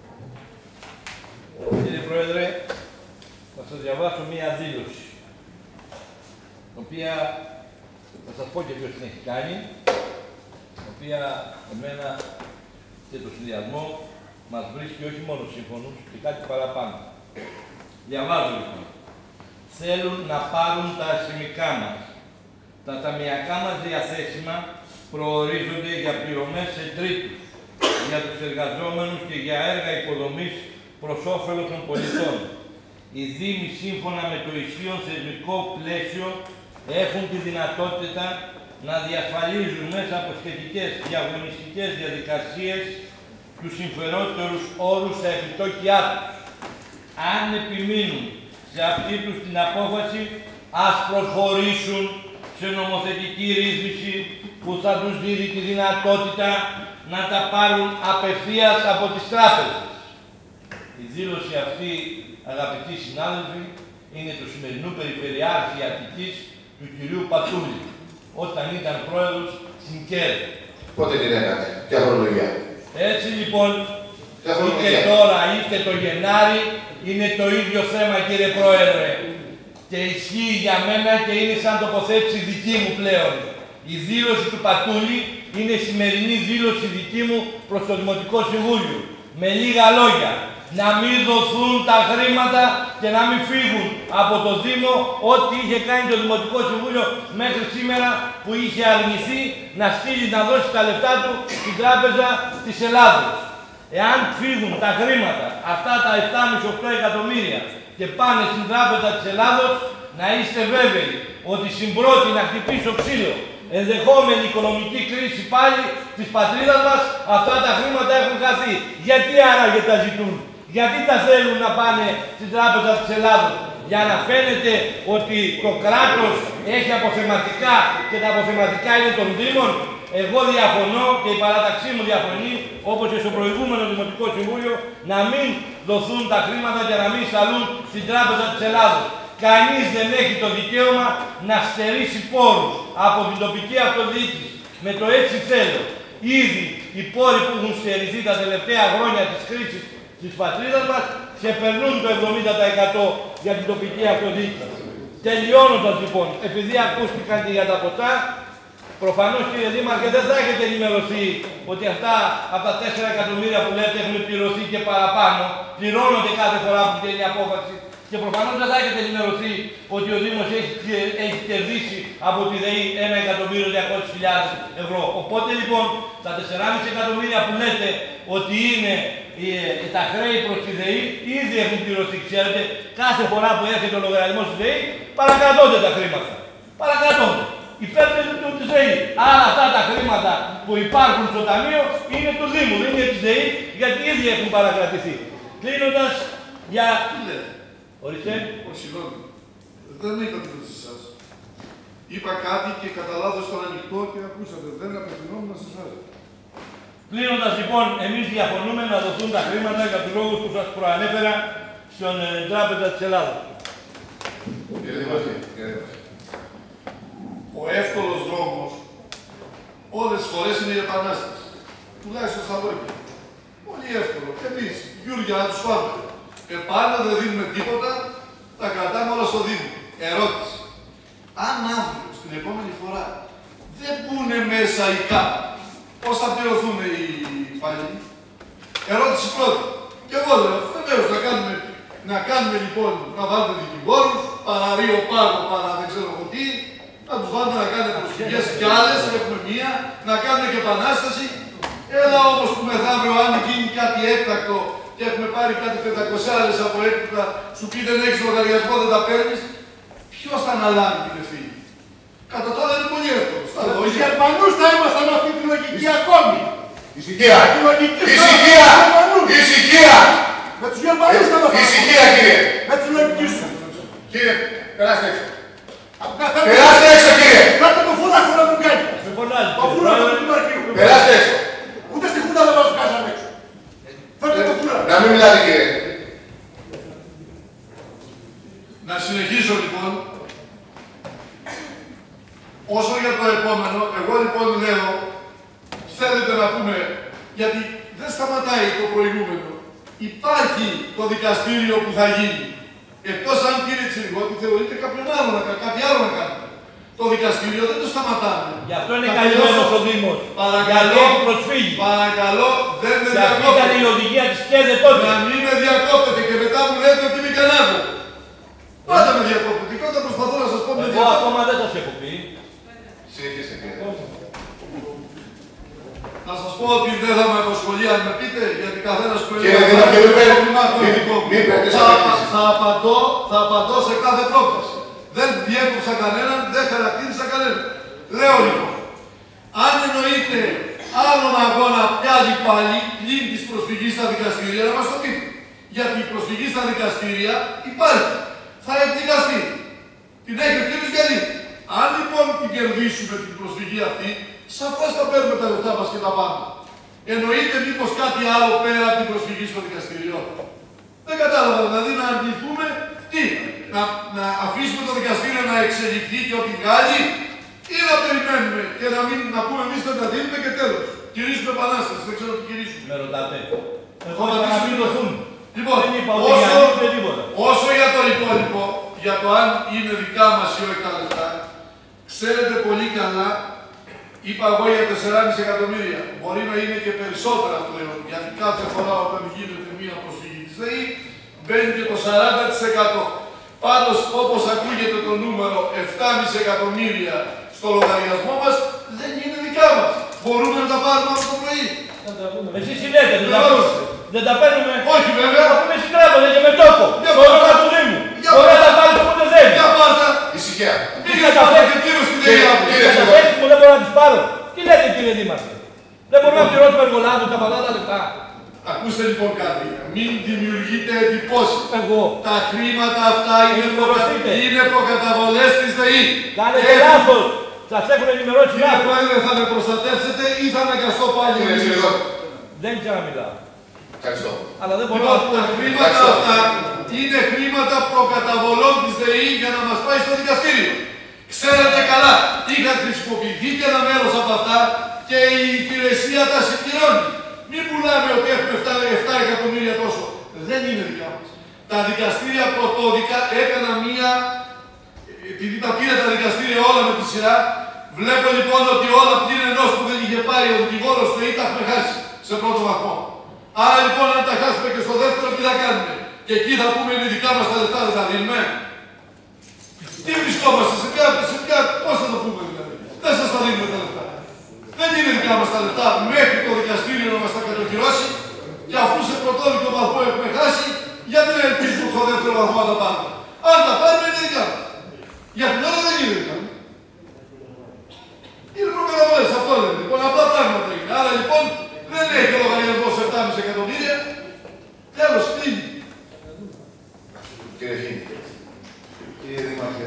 Κύριε Πρόεδρε, θα σας διαβάσω μία δήλωση, η οποία θα σας πω και ποιος την έχει κάνει, η οποία εμένα και το συνδυασμό μας βρίσκει όχι μόνο σύμφωνος και κάτι παραπάνω. Διαβάζω λοιπόν. Θέλουν να πάρουν τα ασημικά μας. Τα ταμιακά μας διαθέσιμα προορίζονται για πληρωμές σε τρίτους, για τους εργαζόμενους και για έργα υποδομής προς όφελος των πολιτών. Οι Δήμοι, σύμφωνα με το ισχύον θεσμικό πλαίσιο, έχουν τη δυνατότητα να διασφαλίζουν μέσα από σχετικές διαγωνιστικές διαδικασίες τους συμφερότερους όρους στα επιτόκια τους. Αν επιμείνουν σε αυτή τους την απόφαση, ας προχωρήσουν σε νομοθετική ρύθμιση που θα τους δίνει τη δυνατότητα να τα πάρουν απευθείας από τις τράπεζες. Η δήλωση αυτή, αγαπητοί συνάδελφοι, είναι του σημερινού Περιφερειάρχη Αττικής, του κυρίου Πατούλη, όταν ήταν πρόεδρος στην ΚΕΡ. Πότε την έκανε, ποια χρονολογία. Έτσι λοιπόν, είτε τώρα είτε το Γενάρη, είναι το ίδιο θέμα, κύριε Πρόεδρε. Και ισχύει για μένα και είναι σαν τοποθέτηση δική μου πλέον. Η δήλωση του Πατούλη είναι η σημερινή δήλωση δική μου προς το Δημοτικό Συμβούλιο. Με λίγα λόγια, να μην δοθούν τα χρήματα και να μην φύγουν από το Δήμο ό,τι είχε κάνει το Δημοτικό Συμβούλιο μέχρι σήμερα, που είχε αρνηθεί να στείλει να δώσει τα λεφτά του στην Τράπεζα της Ελλάδος. Εάν φύγουν τα χρήματα, αυτά τα 7,5-8 εκατομμύρια, και πάνε στην Τράπεζα της Ελλάδος, να είστε βέβαιοι ότι συμπρόκειται να χτυπήσει το ξύλο. Ενδεχόμενη οικονομική κρίση πάλι της πατρίδας μας, αυτά τα χρήματα έχουν χαθεί. Γιατί άραγε τα ζητούν, γιατί τα θέλουν να πάνε στην Τράπεζα της Ελλάδος? Για να φαίνεται ότι το κράτος έχει αποθεματικά και τα αποθεματικά είναι των Δήμων. Εγώ διαφωνώ και η παράταξή μου διαφωνεί, όπως και στο προηγούμενο Δημοτικό Συμβούλιο, να μην δοθούν τα χρήματα και να μην σταλούν στην Τράπεζα της Ελλάδος. Κανείς δεν έχει το δικαίωμα να στερήσει πόρους από την τοπική αυτοδιοίκηση. Με το έτσι θέλω. Ήδη οι πόροι που έχουν στερηθεί τα τελευταία χρόνια της κρίσης της πατρίδας μας ξεπερνούν το 70% για την τοπική αυτοδιοίκηση. Τελειώνοντας λοιπόν, επειδή ακούστηκαν και για τα ποτά, προφανώς, κύριε Δήμαρχε, δεν θα έχετε ενημερωθεί ότι αυτά από τα 4 εκατομμύρια που λέτε έχουν πληρωθεί και παραπάνω, πληρώνονται κάθε φορά που βγαίνει η απόφαση. Και προφανώς δεν θα έχετε ενημερωθεί ότι ο Δήμος έχει κερδίσει από τη ΔΕΗ 1.200.000 ευρώ. Οπότε λοιπόν, τα 4,5 εκατομμύρια που λέτε ότι είναι τα χρέη προς τη ΔΕΗ, ήδη έχουν πληρωθεί. Ξέρετε, κάθε φορά που έρχεται ο λογαριασμός της ΔΕΗ, παρακρατώνται τα χρήματα. Παρακρατώνται. Υπέρ της ΔΕΗ. Άρα αυτά τα χρήματα που υπάρχουν στο Ταμείο είναι του Δήμου, δεν είναι της ΔΕΗ, γιατί ήδη έχουν παρακρατηθεί. Κλείνοντας, για... Ορίστε. Συγγνώμη. Δεν είπα τίποτα σε εσάς. Είπα κάτι και κατά λάθος ήταν ανοιχτό και ακούσατε. Δεν απευθυνόμουν σε εσάς. Κλείνοντας λοιπόν, εμείς διαφωνούμε να δοθούν τα χρήματα για τους λόγους που σας προανέφερα στον Τράπεζα της Ελλάδος. Κύριε Δημάρχε, ο εύκολος δρόμος όλες τις φορές είναι η επανάσταση. Τουλάχιστον στα λόγια. Πολύ εύκολο. Εμείς, Γιούρια, να τους πάμε. Επάνω δεν δίνουμε τίποτα, τα κρατάμε όλα στο Δήμο. Ερώτηση. Αν αύριο, στην επόμενη φορά, δεν μπουν μέσα οι ΚΑΠ, πώς θα πληρωθούν οι υπάλληλοι? Ερώτηση πρώτη. Και εγώ λέω, βεβαίως να κάνουμε λοιπόν, να βάλουμε δικηγόρους, παραρίο πάγο, παρά δεν ξέρω εγώ τι, να τους βάλουμε να κάνουν προσφυγές κι άλλες, έχουμε μία, να κάνουμε και επανάσταση. Έλα όμως που μεθαύριο, αν γίνει κάτι έκτακτο, και έχουμε πάρει κάτι 500 από έπειτα, σου πει δεν έχεις λογαριασμό, δεν τα παίρνεις, ποιος θα αναλάβει την ευθύνη? Κατά τα άλλα είναι πολύ εύκολο. Με τους Γερμανούς θα ήμασταν με αυτή τη λογική ακόμη. Ησυχία! Ησυχία! Ησυχία! Με τους Γερμανούς θα ήμασταν. Ησυχία, κύριε! Με τους λογική σου. Κύριε, περάστε έξω. Περάστε έξω, κύριε! Κράτε το φούλαχο να τον κάνει. Το φούλαχο του Δημαρχείου. Περάστε έξω. Ούτε στη Χούντα δεν μας κάσαμε έξω. Να μην μιλάτε, κύριε. Να συνεχίσω λοιπόν. Όσο για το επόμενο, εγώ λοιπόν λέω, θέλετε να πούμε, γιατί δεν σταματάει το προηγούμενο. Υπάρχει το δικαστήριο που θα γίνει. Εκτός αν, κύριε Τσιριγώτη, θεωρείτε κάποιον άλλο να κάνει, κάτι άλλο να κάνει. Το δικαστήριο δεν το σταματάμε. Γι' αυτό είναι καλυμμένος ο Δήμος. Παρακαλώ, προσφύγει. Παρακαλώ, δεν με διακόπτετε. διακόπτετε. Αυτή ήταν η οδηγία της ΚΕΔΕ τότε. Να μην με διακόπτετε και μετά μου λέτε ότι είμαι κανάδο. Πάντα με διακόπτετε. Και όταν προσπαθώ να σας πω με διακόπτετε. Εγώ ακόμα δεν σας έχω πει. Συνεχίστε, κύριε. Να σας πω ότι δεν θα με απασχολεί αν με πείτε, γιατί καθένας που έλεγε θα απαντώ σε κάθε πρόταση. Δεν διέκοψα κανέναν, δεν χαρακτήρισα κανέναν. Λέω λοιπόν, αν εννοείται άλλον αγώνα πιάζει πάλι πλην της προσφυγής στα δικαστήρια, να μας το πείτε. Γιατί η προσφυγή στα δικαστήρια υπάρχει. Θα εκδικαστεί. Την έχει ο κύριος Γιάννη. Αν λοιπόν την κερδίσουμε την προσφυγή αυτή, σαφώς θα παίρνουμε τα λεφτά μας και τα πάμε. Εννοείται μήπως κάτι άλλο πέρα από την προσφυγή στο δικαστήριο? Δεν κατάλαβα, δηλαδή να αρνηθούμε τι? Να αφήσουμε το δικαστήριο να εξελιχθεί και ό,τι βγάλει? ή να περιμένουμε και να πούμε εμείς δεν τα δίνουμε και τέλος. Κυρίζουμε επανάσταση, δεν ξέρω τι κυρίζουμε. Με ρωτάτε. Εγώ να μην δοθούν. Λοιπόν, δεν είπα ότι όσο για το υπόλοιπο, για το αν είναι δικά μας ή όχι τα λεφτά, ξέρετε πολύ καλά, είπα εγώ για 4,5 εκατομμύρια. Μπορεί να είναι και περισσότερα πλέον, γιατί κάθε φορά όταν γίνεται μία προσφυγή της ΔΕΗ, μπαίνει και το 40%. Πάντως, όπως ακούγεται το νούμερο 7,5 εκατομμύρια στο λογαριασμό μας, δεν είναι δικά μας. Μπορούμε να τα πάρουμε από το πρωί. Εσείς λέτε, δεν τα παίρνουμε. Όχι βέβαια. Αφού είμαι στην τράπεζα και με τόπο. Στο όνομα του Δήμου. Μπορεί να τα πάρεις όποτε θέλει. Για πάρτα. Ησυχία. Πήγα τα φέρει και κύριο στην ΔΕΗ. Για τα θέσεις μου δεν μπορώ να τις πάρω. Τι λέτε κύριε Δήμαρχε. Δεν μπορούμε να πληρώσουμε εργολάβου τα παγάτα λεφτά. Ακούστε λοιπόν κάτι. Μην δημιουργείτε εντυπώσεις. Εγώ. Τα χρήματα αυτά είναι προκαταβολές της ΔΕΗ. Κάνετε λάθος. Σας έχουν ενημερώσει λάθος. Κύριε Πρόεδρε, θα με προστατεύσετε ή θα αναγκαστώ πάλι να μιλήσω. Δεν ξαναμιλάω. Ευχαριστώ. Αλλά δεν μπορώ Λοιπόν, τα χρήματα αυτά είναι χρήματα προκαταβολών της ΔΕΗ για να μας πάει στο δικαστήριο. Ξέρετε καλά, είχαν χρησιμοποιηθεί και ένα μέρος από αυτά και η υπηρεσία τα συμπληρώνει. Μην πουλάμε ότι έχουμε 7 εκατομμύρια τόσο. Δεν είναι δικά μας. Τα δικαστήρια πρωτόδικα έκανα μία, επειδή τα πήρε τα δικαστήρια όλα με τη σειρά, βλέπω λοιπόν ότι όλα πλην ενός που δεν είχε πάρει ο δικηγόρος του τα έχουμε χάσει σε πρώτο βαθμό. Άρα λοιπόν αν τα χάσουμε και στο δεύτερο τι θα κάνουμε. Και εκεί θα πούμε είναι δικά μας τα λεφτά, δεν τα δίνουμε. Τι βρισκόμαστε, πώς θα το πούμε δηλαδή. Δεν σας τα δίνουμε τα λεφτά. Δεν είναι δικά μας τα λεφτά μέχρι το δικαστήριο να μας τα κατοχυρώσει και αφού σε πρωτόδικο βαθμό έχουμε χάσει, γιατί δεν ελπίζουμε στο δεύτερο βαθμό να τα πάρουμε. Αν τα πάρουμε είναι δικά μας. Για την ώρα δεν είναι δικά μας. Είναι προκαταβολές, αυτό λέμε. Λοιπόν, απλά πράγματα είναι. Άρα λοιπόν δεν έχει λογαριασμό σε 7,5 εκατομμύρια. Τέλος, κλείνει. Κύριε Χίνη. Κύριε Δήμαρχε,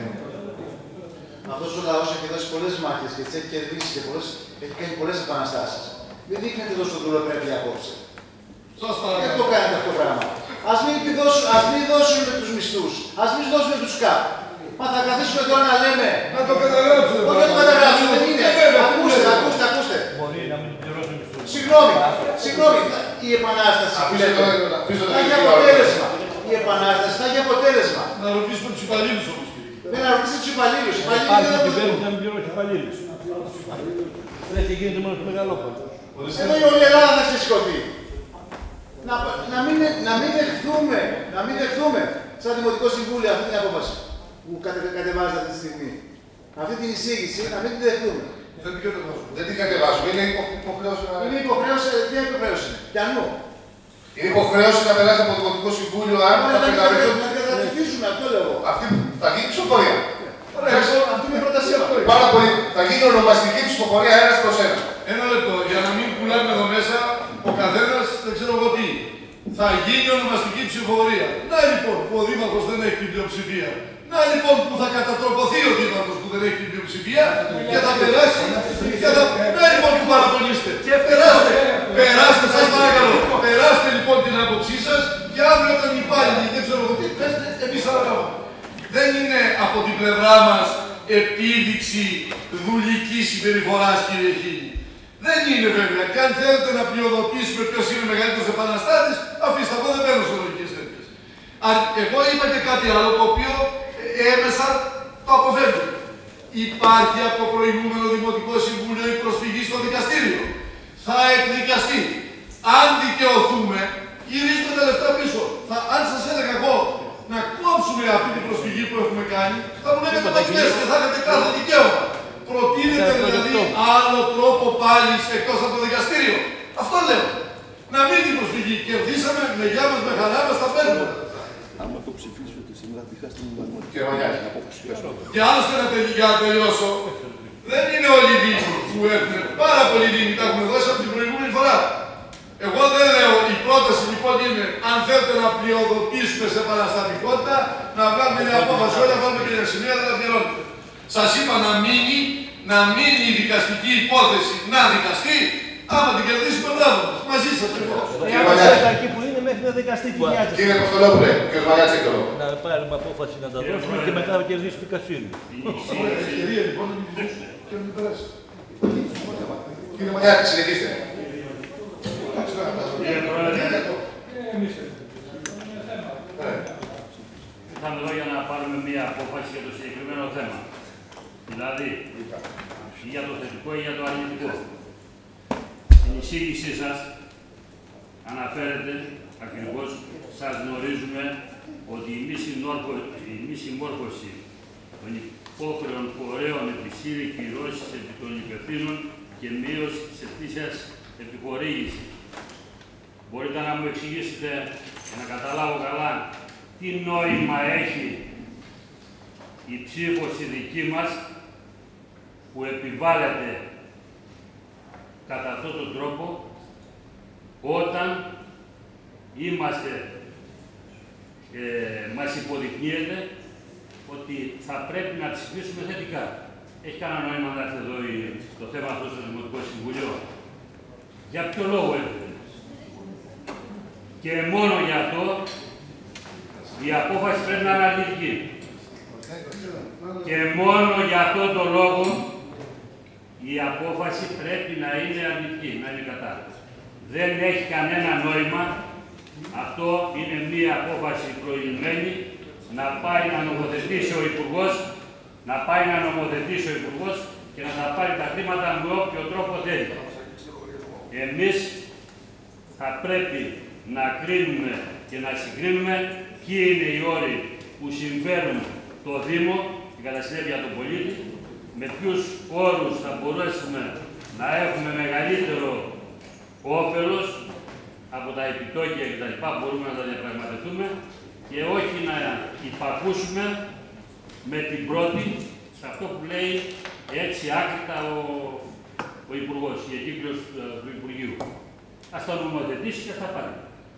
αυτός ο λαός έχει δώσει πολλές μάχες και τις έχει κερδίσει και έχει κάνει πολλές επαναστάσεις. Δεν δείχνετε τόσο δουλοπρέπεια απόψε. Σας παρακαλώ. Δεν το κάνετε αυτό το πράγμα. Ας μην δώσουμε τους μισθούς. Ας μην δώσουμε τους ΚΑΠ. Μα θα καθίσουμε τώρα να λέμε. Να το καταγράψουμε. Όχι να το καταγράψουμε, δεν είναι. Ακούστε. Μπορεί να μην πληρώσουν μισθούς. Συγγνώμη. Η επανάσταση. Θα έχει αποτέλεσμα. Η επανάσταση θα έχει αποτέλεσμα. Να ρωτήσουμε τους υπαλλήλους όμως. Δεν να ρωτήσετε τους υπαλλήλους. Υπάρχει κυβέρνηση να μην πληρώσει υπαλλήλους. Δεν και γίνεται μόνο στο Μεγαλόπολο. Εδώ η όλη Ελλάδα θα ξεσηκωθεί. Να μην δεχθούμε σαν Δημοτικό Συμβούλιο αυτή την απόφαση που κατεβάζετε αυτή τη στιγμή. Αυτή την εισήγηση να μην την δεχθούμε. Δεν την κατεβάζουμε, είναι υποχρέωση να... Είναι υποχρέωση, ποια υποχρέωση είναι, πιανού. Είναι υποχρέωση να περάσει από το Δημοτικό Συμβούλιο αν θα καταβληθούν. Να καταψηφίσουμε, αυτό λέω εγώ. Αυτή θα γίνει ψηφοφορία. Αυτή είναι η πρότασή μου. Πάρα πολύ. Θα γίνει ονομαστική ψηφοφορία 1/1. Ένα λεπτό, για να μην πουλάμε εδώ μέσα ο καθένας δεν ξέρω εγώ τι. Θα γίνει ονομαστική ψηφοφορία. Να λοιπόν που ο Δήμαρχος δεν έχει την πλειοψηφία. Να λοιπόν που θα κατατροποθεί ο Δήμαρχος που δεν έχει την πλειοψηφία και θα περάσει. Να λοιπόν που παραπονείστε. Περάστε σας παρακαλώ. Περάστε λοιπόν την άποψή σας και αύριο όταν υπάλληλοι δεν ξέρω εγώ τι, πέστε εμείς αναλάβουμε. Δεν είναι από την πλευρά μας επίδειξη δουλικής συμπεριφοράς, κύριε Χίλη. Δεν είναι βέβαια. Και αν θέλετε να πλειοδοτήσουμε ποιος είναι ο μεγαλύτερος επαναστάτης, αφήστε, εγώ δεν μπαίνω σε λογικές τέτοιες. Εγώ είπα και κάτι άλλο το οποίο έμεσα το αποφεύγω. Υπάρχει από το προηγούμενο Δημοτικό Συμβούλιο η προσφυγή στο δικαστήριο. Θα εκδικαστεί. Αν δικαιωθούμε, γυρίζουμε τα λεφτά πίσω. Αν σας έλεγα εγώ να κόψουμε αυτή την προσφυγή που έχουμε κάνει, θα μου λέγατε πατρίδες και θα έχετε κάθε δικαίωμα. Προτείνετε δηλαδή άλλο τρόπο πάλι εκτός από το δικαστήριο. Αυτό λέω. Να μην την προσφυγή. Κερδίσαμε με γεια μας, με χαρά μας, τα παίρνουμε. Άμα το ψηφίσετε σήμερα, τι χάσετε με βαθμό. Και άλλωστε για να τελειώσω, δεν είναι όλοι οι Δήμοι που έχουν. Πάρα πολλοί Δήμοι τα έχουν δώσει από την προηγούμενη φορά. Εγώ δεν λέω, η πρόταση λοιπόν είναι, αν θέλετε να πλειοδοτήσουμε σε παραστατικότητα, να βγάλουμε μια απόφαση όλα, να βάλουμε και μια σημεία, δεν τα πληρώνετε. Σας είπα να μείνει η δικαστική υπόθεση να δικαστεί, άμα την κερδίσουμε μπράβο μας. Μαζί σας λοιπόν. Εκεί που είναι μέχρι να δικαστεί την διάτηση. Κύριε Κωστολόπουλε, κύριος Μαγιάτης έχει το λόγο. Να πάρουμε απόφαση να τα δώσουμε και μετά να κερδίσει το δικαστήριο. Και μην περάσει. Κύριε Μανιάτη, συνεχίστε. Κύριε Πρόεδρε, ήρθαμε εδώ για να πάρουμε μία απόφαση για το συγκεκριμένο θέμα. Δηλαδή, για το θετικό ή για το αρνητικό. Στην εισήγησή σας αναφέρεται ακριβώς, σας γνωρίζουμε ότι η μη συμμόρφωση των υπόχρεων φορέων επισύρει κυρώσεις επί των υπευθύνων και μείωση της ετήσιας επιχορήγησης. Μπορείτε να μου εξηγήσετε, για να καταλάβω καλά, τι νόημα έχει η ψήφος η δική μας που επιβάλλεται κατά αυτόν τον τρόπο όταν μας υποδεικνύεται ότι θα πρέπει να ψηφίσουμε θετικά. Έχει κανένα νόημα να έρθει εδώ το θέμα αυτό στο Δημοτικό Συμβουλίο. Για ποιο λόγο έρχεται. Και μόνο γι' αυτό η απόφαση πρέπει να είναι αρνητική. Και μόνο για αυτό το λόγο η απόφαση πρέπει να είναι αρνητική, να είναι κατά. Δεν έχει κανένα νόημα. Αυτό είναι μία απόφαση προηγουμένη να πάει να νομοθετήσει ο Υπουργός, και να τα πάρει τα χρήματα με όποιο τρόπο θέλει. Εμείς θα πρέπει να κρίνουμε και να συγκρίνουμε ποιοι είναι οι όροι που συμφέρουν το Δήμο, την κατά συνέπεια τον πολίτη, με ποιους όρους θα μπορέσουμε να έχουμε μεγαλύτερο όφελος από τα επιτόκια κτλ. Μπορούμε να τα διαπραγματευτούμε και όχι να υπακούσουμε με την πρώτη σε αυτό που λέει έτσι άκρητα ο Υπουργός, η εγκύκλειος του Υπουργείου. Ας τα νομοθετήσει και ας τα πάρει.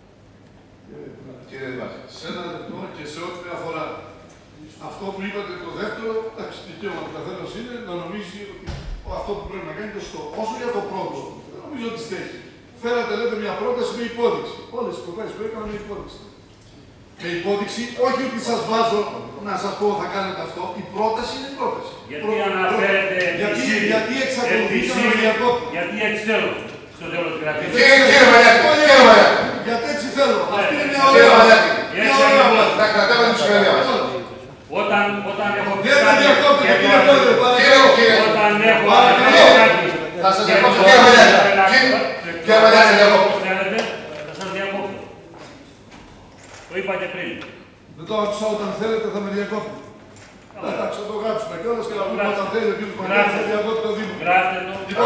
Κύριε Δημάρχη. Σε ένα λεπτό και σε ό,τι αφορά αυτό που είπατε το δεύτερο, εντάξει, δικαίωμα του καθένας είναι να νομίζει ότι αυτό που πρέπει να κάνει είναι το σωστό. Όσο για το πρώτο, δεν νομίζω ότι στέκει. Φέρατε, λέτε, μια πρόταση με υπόδειξη. Όλες τις προτάσεις που έκανα με υπόδειξη. Με υπόδειξη, όχι ότι σας βάζω να σας πω θα κάνετε αυτό. Η πρόταση είναι η πρόταση. Γιατί αναφέρετε γιατί εξακολουθείτε να με διακόπτετε. Γιατί έτσι θέλω. Στο τέλος του γραφείου. Κύριε Μανιάτη, γιατί έτσι θέλω. Αυτή είναι μια Κύριε ωραία. Μανιάτη, να κρατάμε την ψυχραιμία μας. Όταν έχω πει Δεν με διακόπτετε, κύριε Πρόεδρε. Όταν έχω θα σας διακόψω, κύριε Μανιάτη. Κύριε Μανιάτη, θα σας διακόψω. Το είπα και πριν. Δεν το άκουσα, όταν θέλετε θα με διακόπτετε. Εντάξει, θα το γράψουμε κιόλας και να πούμε όταν θέλετε ο κύριος Μανιάτης θα διακόπτει το Δήμο. Λοιπόν,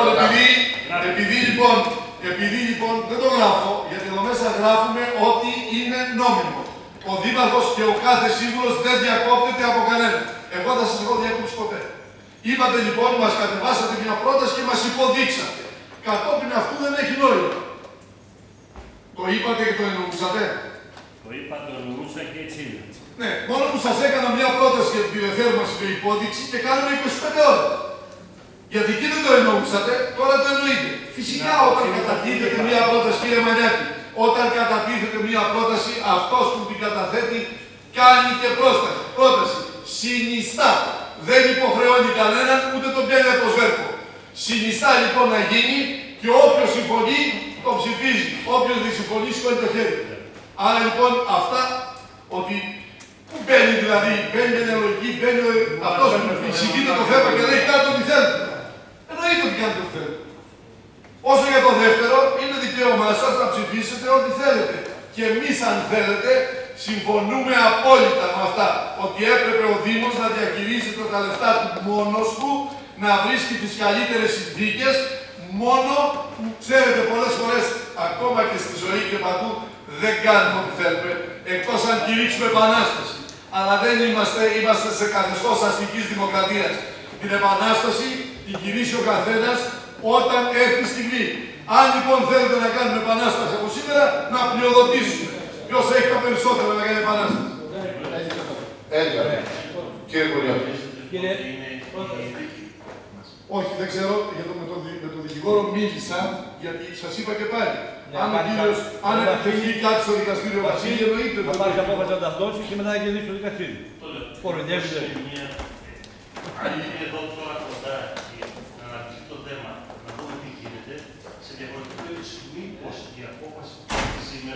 επειδή λοιπόν δεν το γράφω, γιατί εδώ μέσα γράφουμε ότι είναι νόμιμο. Ο Δήμαρχος και ο κάθε σύμβουλος δεν διακόπτεται από κανένα. Εγώ δεν σας έχω διακόψει ποτέ. Είπατε λοιπόν, μας κατεβάσατε μια πρόταση και μας υποδείξατε. Κατόπιν αυτού δεν έχει νόημα. Το είπατε και το εννοούσατε. Το είπα, το εννοούσα και έτσι είναι. Ναι, μόνο που σας έκανα μια πρόταση για την τηλεθέρμανση με υπόδειξη και κάναμε 25 ώρες. Γιατί εκεί δεν το εννοούσατε, τώρα το εννοείτε. Φυσικά όταν κατατίθεται μια πρόταση, κύριε Μανιάτη, όταν κατατίθεται μια πρόταση, αυτός που την καταθέτει κάνει και πρόταση. Συνιστά. Δεν υποχρεώνει κανέναν, ούτε τον πιάνει από το σβέρκο. Συνιστά λοιπόν να γίνει και όποιος συμφωνεί, το ψηφίζει. Όποιος δεν συμφωνεί, σηκώνει το χέρι. Άρα λοιπόν αυτά, ότι που μπαίνει δηλαδή, μπαίνει μια λογική, μπαίνει αυτός που εξηγείται το θέμα και λέει κάντε ό,τι θέλετε. Εννοείται ότι κάνετε ό,τι θέλετε. Όσο για το δεύτερο, είναι δικαίωμά σας να ψηφίσετε ό,τι θέλετε. Και εμείς αν θέλετε, συμφωνούμε απόλυτα με αυτά. Ότι έπρεπε ο Δήμος να διαχειρίζεται τα λεφτά του μόνος του, να βρίσκει τις καλύτερες συνθήκες, μόνο που ξέρετε πολλές φορές, ακόμα και στη ζωή και παντού, δεν κάνουμε ό,τι θέλουμε, εκτός αν κηρύξουμε επανάσταση. Αλλά δεν είμαστε σε καθεστώς αστικής δημοκρατίας. Την επανάσταση την κηρύσσει ο καθένας όταν έρθει η στιγμή. Αν λοιπόν θέλετε να κάνουμε επανάσταση από σήμερα, να πλειοδοτήσουμε. Ποιος έχει τα περισσότερα να κάνει επανάσταση. Έτσι. Κύριε Κουριακή. Όχι, δεν ξέρω, με τον δικηγόρο μίλησα, γιατί σας είπα και πάλι. Αν ο κύριος, αν επιτευχθεί κάτι στο δικαστήριο Βασίλη, εννοείται. Θα πάρει απόφαση να τα δώσει και μετά να κερδίσει το δικαστήριο. Κοροϊδεύει. Εδώ τώρα κοντά.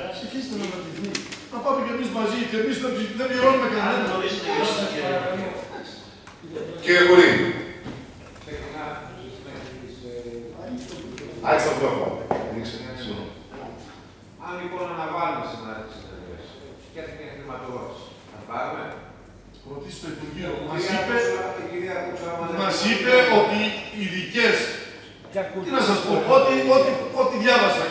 Ψηφίστε να αναρτηθεί. Να πάμε κι εμείς μαζί, και εμείς δεν πληρώνουμε κανένα. Κύριε Κουρί. Άρχισε το λόγο. Αν λοιπόν αναβάλουμε σήμερα τις συνεδρίες και έρθει μια χρηματοδότηση, θα πάρουμε. Ρωτήστε το Υπουργείο. Μας είπε ότι οι ειδικές. Τι να σας πω, ό,τι διάβασα.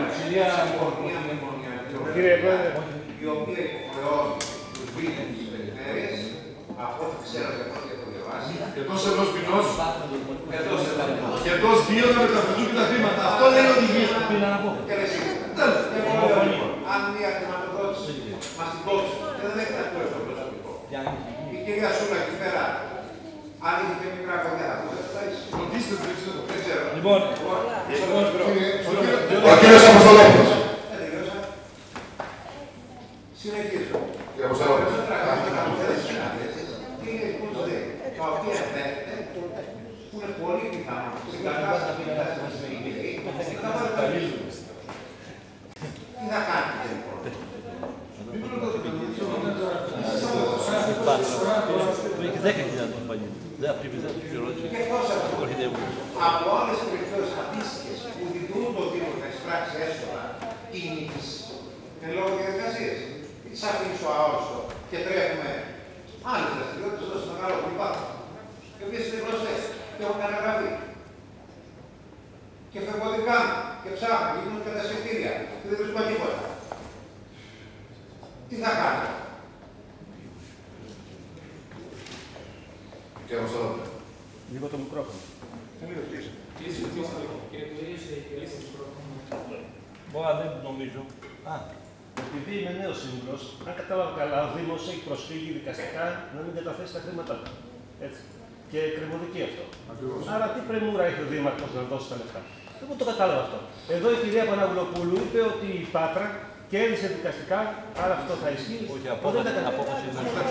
Κύριε Πρόεδρε. Η οποία υποχρεώνει τους βίλες της περιφέρειας, από ό,τι ξέρω και από ό,τι έχω διαβάσει. Εντός ενός μηνός. Και εντός 2 να μεταφερθούν και τα χρήματα. Αυτό λέει η οδηγία. Αν μια χρηματοδότηση μας την κόψει και δεν έχει αυτό στο προσωπικό. Η κυρία Σούλα εκεί πέρα, αν είχε και μικρά κοντά, θα είσαι. Ρωτήστε, δεν ξέρω. Λοιπόν, ο κύριος Αποστολόπουλος. Συνεχίζω. Κύριε Αποστολόπουλος. Τα οποία φαίνεται που είναι πολύ πιθανό στην κατάσταση που τι θα κάνετε λοιπόν. Και από άλλες περιπτώσεις αντίστοιχες που δικαιούν το Δήμο να εισπράξει έσοδα ή νίκης εν λόγω διαδικασίες. Τις αφήνει στο αόριστο και τρέχουμε άλλες δραστηριότητες εδώ στο μεγάλο κλιπάδο. Οι οποίες είναι γνωστές και έχουν καταγραφεί. Και φευγοντικά και ψάχνουν και γίνονται κατασχετήρια και δεν βρίσκουμε τίποτα. Τι θα κάνουμε. Κύριε Αποστολόπουλο. Λίγο το μικρόφωνο. Μπορεί, δεν νομίζω. Επειδή είμαι νέος σύμβουλος, αν κατάλαβα καλά, ο Δήμος έχει προσφύγει δικαστικά να μην καταθέσει τα χρήματά του. Έτσι. Και κρεμοδική αυτό. Άρα, τι πρεμούρα έχει ο Δήμαρχος να δώσει τα λεφτά. Εγώ το κατάλαβα αυτό. Εδώ η κυρία Παναγουλοπούλου είπε ότι η Πάτρα κέρδισε δικαστικά, άρα αυτό θα ισχύει. Όχι, απόφαση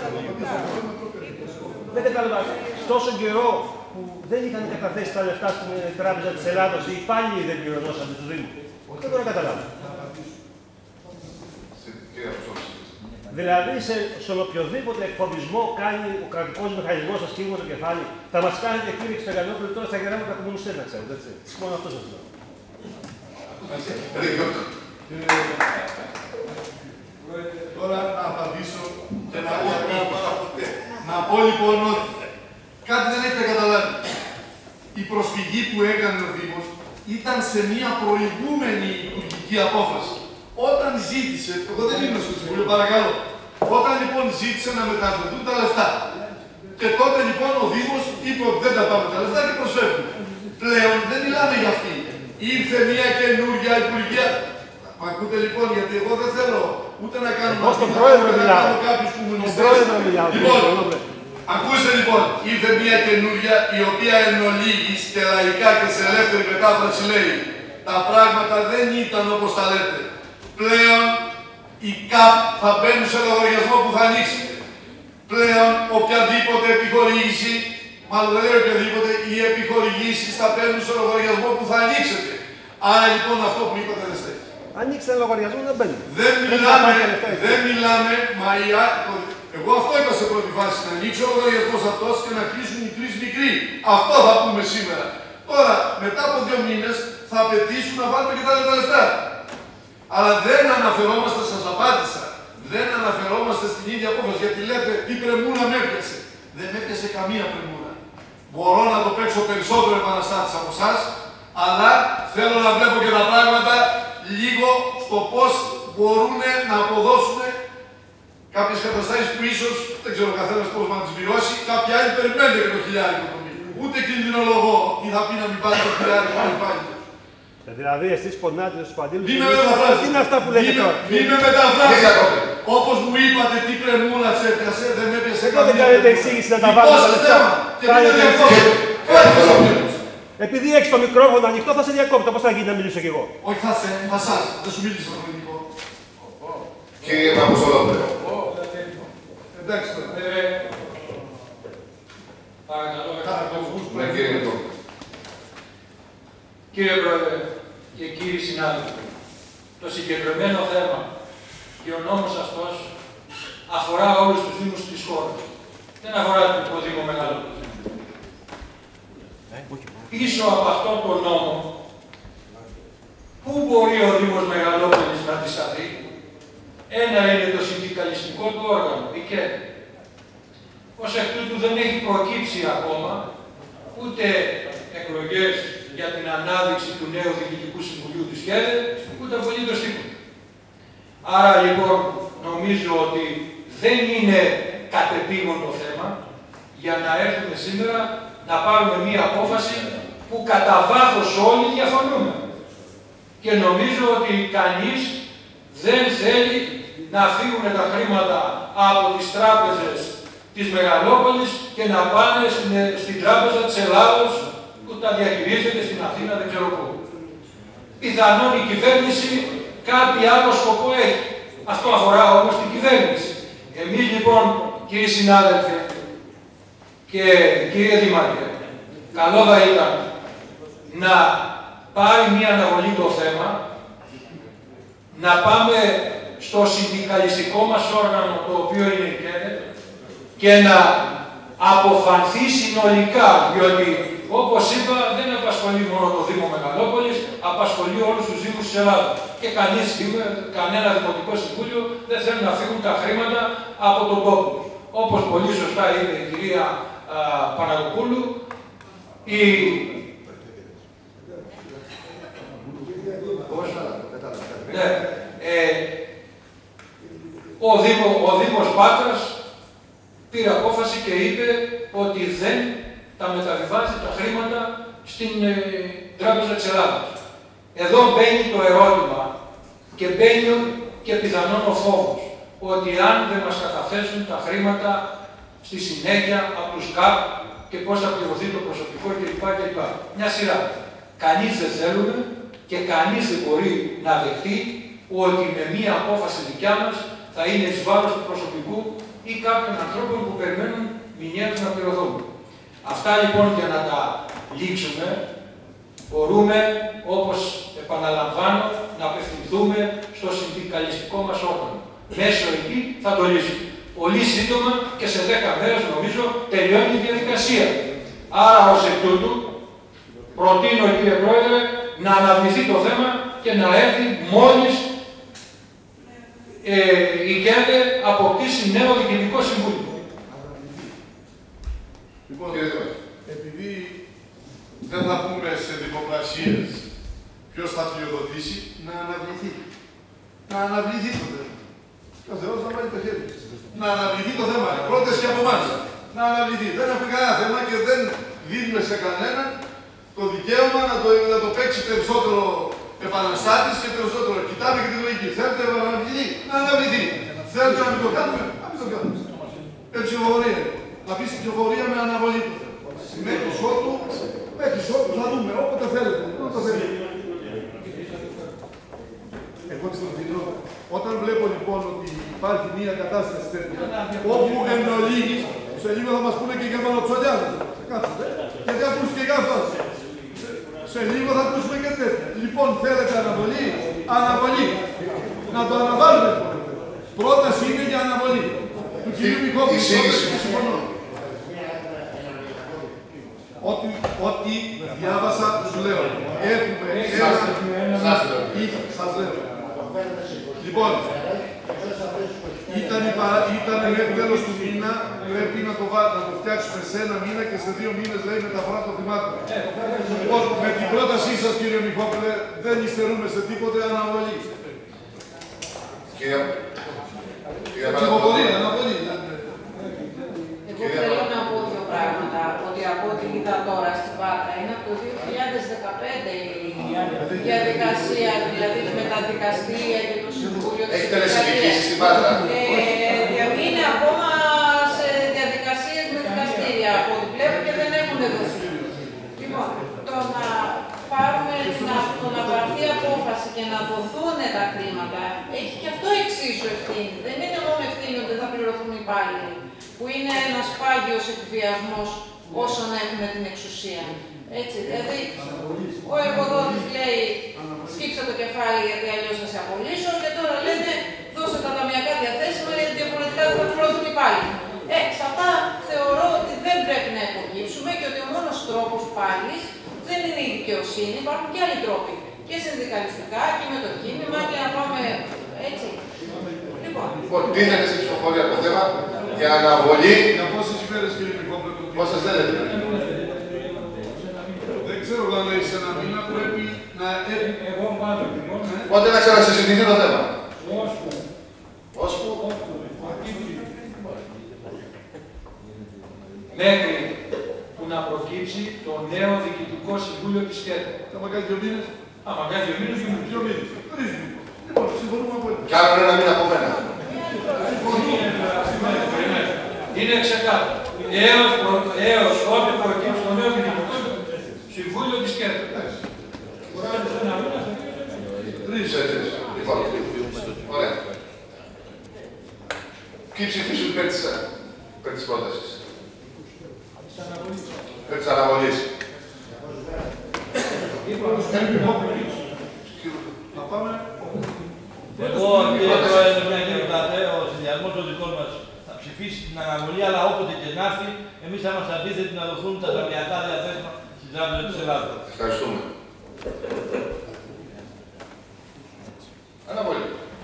δεν κατάλαβα. Τόσο καιρό που δεν είχαν καταθέσει τα λεφτά στην Τράπεζα της Ελλάδος, οι υπάλληλοι δεν πληρωνόσαν του Δήμου. Δεν μπορώ να καταλάβω. Δηλαδή, στον οποιοδήποτε εκφοβισμό κάνει ο κρατικός μηχανισμός σας κύβουμε το κεφάλι, θα μας κάνετε κύριε Ξεγανόπουλο τώρα στα γεράματα κομμουνιστές, να ξέρετε, έτσι. Μόνο αυτό σας λέω. Τώρα να απαντήσω και να πω λοιπόν ότι κάτι δεν έχετε καταλάβει. Η προσφυγή που έκανε ο Δήμος ήταν σε μια προηγούμενη υπουργική απόφαση. Όταν ζήτησε, εγώ δεν ήμουν στο Συμβούλιο, παρακαλώ. Όταν λοιπόν ζήτησε να μεταφερθούν τα λεφτά. Και τότε λοιπόν ο Δήμος είπε ότι δεν τα πάμε τα λεφτά και προσφεύγουν. Πλέον δεν μιλάμε για αυτή. Ήρθε μια καινούργια υπουργεία. Μ' ακούτε λοιπόν, γιατί εγώ δεν θέλω ούτε να κάνω κάποιους κομμουνιστές. Λοιπόν, ακούστε λοιπόν, ήρθε μια καινούργια η οποία εν ολίγης και λαϊκά και σε ελεύθερη μετάφραση λέει τα πράγματα δεν ήταν όπως τα λέτε. Πλέον οι ΚΑΠ θα μπαίνουν σε λογαριασμό που θα ανοίξει. Πλέον οποιαδήποτε επιχορήγηση, μάλλον δεν λέει οποιαδήποτε, οι επιχορηγήσεις θα μπαίνουν σε λογαριασμό που θα ανοίξετε. Άρα λοιπόν αυτό που είπατε δεν στέκει. Ανοίξτε ένα λογαριασμό να μπαίνει. Δεν μιλάμε, μα εγώ αυτό είπα σε πρώτη φάση, να ανοίξει ο λογαριασμός αυτός και να κλείσουν οι 3 μικροί. Αυτό θα πούμε σήμερα. Τώρα, μετά από 2 μήνες, θα απαιτήσουν να βάλουμε και τα άλλα λεφτά. Αλλά δεν αναφερόμαστε, σας απάντησα, δεν αναφερόμαστε στην ίδια απόφαση, γιατί λέτε τι πρεμούρα με έπιασε. Δεν με έπιασε καμία πρεμούρα. Μπορώ να το παίξω περισσότερο επαναστάτης από εσάς, αλλά θέλω να βλέπω και τα πράγματα λίγο στο πώς μπορούν να αποδώσουν κάποιες καταστάσεις που ίσως, δεν ξέρω ο καθένας πώς να τις βιώσει, κάποιοι άλλοι περιμένουν και το χιλιάρικο το μήνα. Ούτε κινδυνολογώ τι θα πει να μην πάρει το χιλιάρικο να μην πάρει. Δηλαδή, εσείς πονάτε στους παντήλους. Μη με μεταφράζετε. Τι είναι αυτά που λέτε τώρα. Μη με μεταφράζετε. Όπως μου είπατε τι πρεμούρα σε έπιασε, δεν με έπιασε καμία. Δεν κάνετε εξήγηση να τα βάλετε τα λεφτά. Επειδή έχεις το μικρόφωνο ανοιχτό, θα σε διακόπτω. Πώς θα γίνει να μιλήσω κι εγώ. Όχι, θα σας. Δεν σου μίλησα το ελληνικό. Κύριε Παπαστολόπουλο. Εντάξει τώρα. Κύριε Πρόεδρε και κύριοι συνάδελφοι, το συγκεκριμένο θέμα αυτός αφορά όλους τους δήμους της χώρας. Δεν αφορά το Δήμο Μεγαλόπολης. Πίσω από αυτόν τον νόμο, πού μπορεί ο Δήμος Μεγαλόπολης να αντισταθεί? Ένα είναι το συνδικαλιστικό του όργανο, η ΚΕΔ. Ως εκ τούτου δεν έχει προκύψει ακόμα ούτε εκλογές για την ανάδειξη του νέου Διοικητικού Συμβουλίου της ΚΕΔ, ούτε απολύτως τίποτα. Άρα λοιπόν νομίζω ότι δεν είναι κατεπήγον το θέμα για να έρθουμε σήμερα να πάρουμε μία απόφαση που κατά βάθος όλοι διαφωνούμε. Και νομίζω ότι κανείς δεν θέλει να φύγουν τα χρήματα από τις τράπεζες της Μεγαλόπολης και να πάνε στην τράπεζα της Ελλάδος που τα διαχειρίζεται στην Αθήνα, δεν ξέρω πού. Πιθανόν η κυβέρνηση κάτι άλλο σκοπό έχει. Αυτό αφορά όμως την κυβέρνηση. Εμείς λοιπόν, κύριοι συνάδελφοι και κύριε Δήμαρχε, καλό θα ήταν να πάρει μία αναβολή το θέμα, να πάμε στο συνδικαλιστικό μας όργανο, το οποίο είναι η ΚΕΔ, και να αποφανθεί συνολικά, διότι όπως είπα δεν απασχολεί μόνο το Δήμο Μεγαλόπολης, απασχολεί όλους τους Δήμους της Ελλάδας. Και κανένα Δημοτικό Συμβούλιο δεν θέλει να φύγουν τα χρήματα από τον τόπο. Όπως πολύ σωστά είπε η κυρία Παναγοπούλου, ο Δήμος Πάτρας πήρε απόφαση και είπε ότι δεν τα μεταβιβάζει τα χρήματα στην Τράπεζα της Ελλάδας. Εδώ μπαίνει το ερώτημα και μπαίνει και πιθανόν ο φόβος ότι αν δεν μας καταθέσουν τα χρήματα στη συνέχεια από τους ΚΑΠ και πώς θα πληρωθεί το προσωπικό κλπ. Μια σειρά. Κανείς δεν θέλουμε και κανείς δεν μπορεί να δεχτεί ότι με μία απόφαση δικιά μας θα είναι εις βάρος του προσωπικού ή κάποιων ανθρώπων που περιμένουν μηνιαίως να πληρωθούν. Αυτά λοιπόν για να τα λήξουμε, μπορούμε, όπως επαναλαμβάνω, να απευθυνθούμε στο συνδικαλιστικό μας όργανο. Μέσω εκεί θα το λύσουμε. Πολύ σύντομα και σε 10 μέρες νομίζω τελειώνει η διαδικασία. Άρα ως εκ τούτου προτείνω, κύριε Πρόεδρε, να αναβληθεί το θέμα και να έρθει μόλις η ΚΕΔ αποκτήσει νέο Διοικητικό Συμβούλιο. Λοιπόν, επειδή δεν θα πούμε σε δημοπρασίες ποιος θα πλειοδοτήσει, να αναβληθεί. Να αναβληθεί το θέμα. Και ο Θεός να βάλει το χέρι. Να αναβληθεί το θέμα. Πρόταση και από εμάς. Να αναβληθεί. Δεν έχουμε κανένα θέμα και δεν δίνουμε σε κανέναν το δικαίωμα να το παίξει περισσότερο επαναστάτης και περισσότερο. Κοιτάμε και τη λογική. Θέλετε να αναβληθεί. Να αναβληθεί. Θέλετε να μην το κάνουμε. Να μην το κάνουμε. Ψηφοφορία. Να πει στην ψηφοφορία με αναβολή του. Μέχρι ότου θα δούμε. Όποτε θέλετε. Εγώ τι το δίνω. Όταν βλέπω λοιπόν ότι υπάρχει μια κατάσταση τέτοια, όπου εν ολίγη, σε λίγο θα μας πούνε και οι Γερμανοψολιάδες. Κάτσετε. Γιατί ακούς και για αυτός. Σε λίγο θα ακούσουμε και τέτοια. Λοιπόν, θέλετε αναβολή. Αναβολή. Να το αναβάλουμε. Πρόταση είναι για αναβολή. Του κυρίου Μιχόπουλου. Συμφωνώ. Ό,τι διάβασα, σου λέω. Έχουμε ένα... Σας λέω. Λοιπόν, ήταν μέχρι τέλος του μήνα, πρέπει να το φτιάξουμε σε 1 μήνα και σε 2 μήνες λέει μεταφορά των θυμάτων. Λοιπόν, με την πρότασή σας κύριε Μιχόπουλε, δεν υστερούμε σε τίποτε αναβολή. Ψηφοφορία, αναβολή. Εγώ θέλω να πω 2 πράγματα, ότι από ό,τι είδα τώρα στην Πάτρα είναι από το 2015 η διαδικασία, δηλαδή με τα δικαστήρια και το Συμβούλιο της Δικασίας. Στην Πάτρα. Είναι ακόμα σε διαδικασίες με δικαστήρια από ό,τι βλέπω και δεν έχουν δοθεί. Λοιπόν, το να πάρουμε, να πάρθει απόφαση και να δοθούν τα χρήματα, έχει και αυτό εξίσου ευθύνη. Δεν είναι μόνο ευθύνη ότι θα πληρωθούν οι υπάλληλοι, που είναι ένας πάγιος εκβιασμός όσων έχουμε την εξουσία. Έτσι, δηλαδή, ο εργοδότης λέει σκύψε το κεφάλι γιατί αλλιώς θα σε απολύσω και τώρα λένε δώσε τα ταμιακά διαθέσιμα, γιατί διαφορετικά δεν θα πληρωθούν οι υπάλληλοι. Σε αυτά θεωρώ ότι δεν πρέπει να υποκύψουμε και ότι ο μόνος τρόπος πάλι δεν είναι η δικαιοσύνη, υπάρχουν και άλλοι τρόποι. Και συνδικαλιστικά και με το κίνημα και να πάμε έτσι. Λοιπόν, δίνετε στην ψηφοφορία το θέμα για αναβολή. Για πόσες ημέρες, κύριε Νικόπουλο? Πόσες θέλετε? Δεν ξέρω αν λέει σε ένα μήνα πρέπει να έρθει. Πότε να ξανασυζητηθεί το θέμα? Ώσπου. Μέχρι που να προκύψει το νέο διοικητικό συμβούλιο της ΚΕΤ. Θα κάνει 2 μήνες. Άμα κάνει 2 μήνες, 2 μήνες. 3 μήνες. Λοιπόν, συμφωνούμε από εδώ. Κι άλλο ένα μήνα από μένα. Είναι ξεκάθαρο. Έως ό,τι προκύψει το νέο διοικητικό συμβούλιο της ΚΕΤ. 3. Λοιπόν, ωραία. Ποιοι ψηφίσουν υπέρ της πρότασης? Υπέρ της αναβολής. Να πάμε. Εγώ, κύριε Πρόεδρε, μια και ρωτάτε, ο συνδυασμός ο δικός μας θα ψηφίσει την αναβολή, αλλά όποτε και να έρθει, εμείς θα είμαστε αντίθετοι να δοθούν τα ταμιακά διαθέσιμα στην Τράπεζα της Ελλάδας. Ευχαριστούμε. Αναβολή.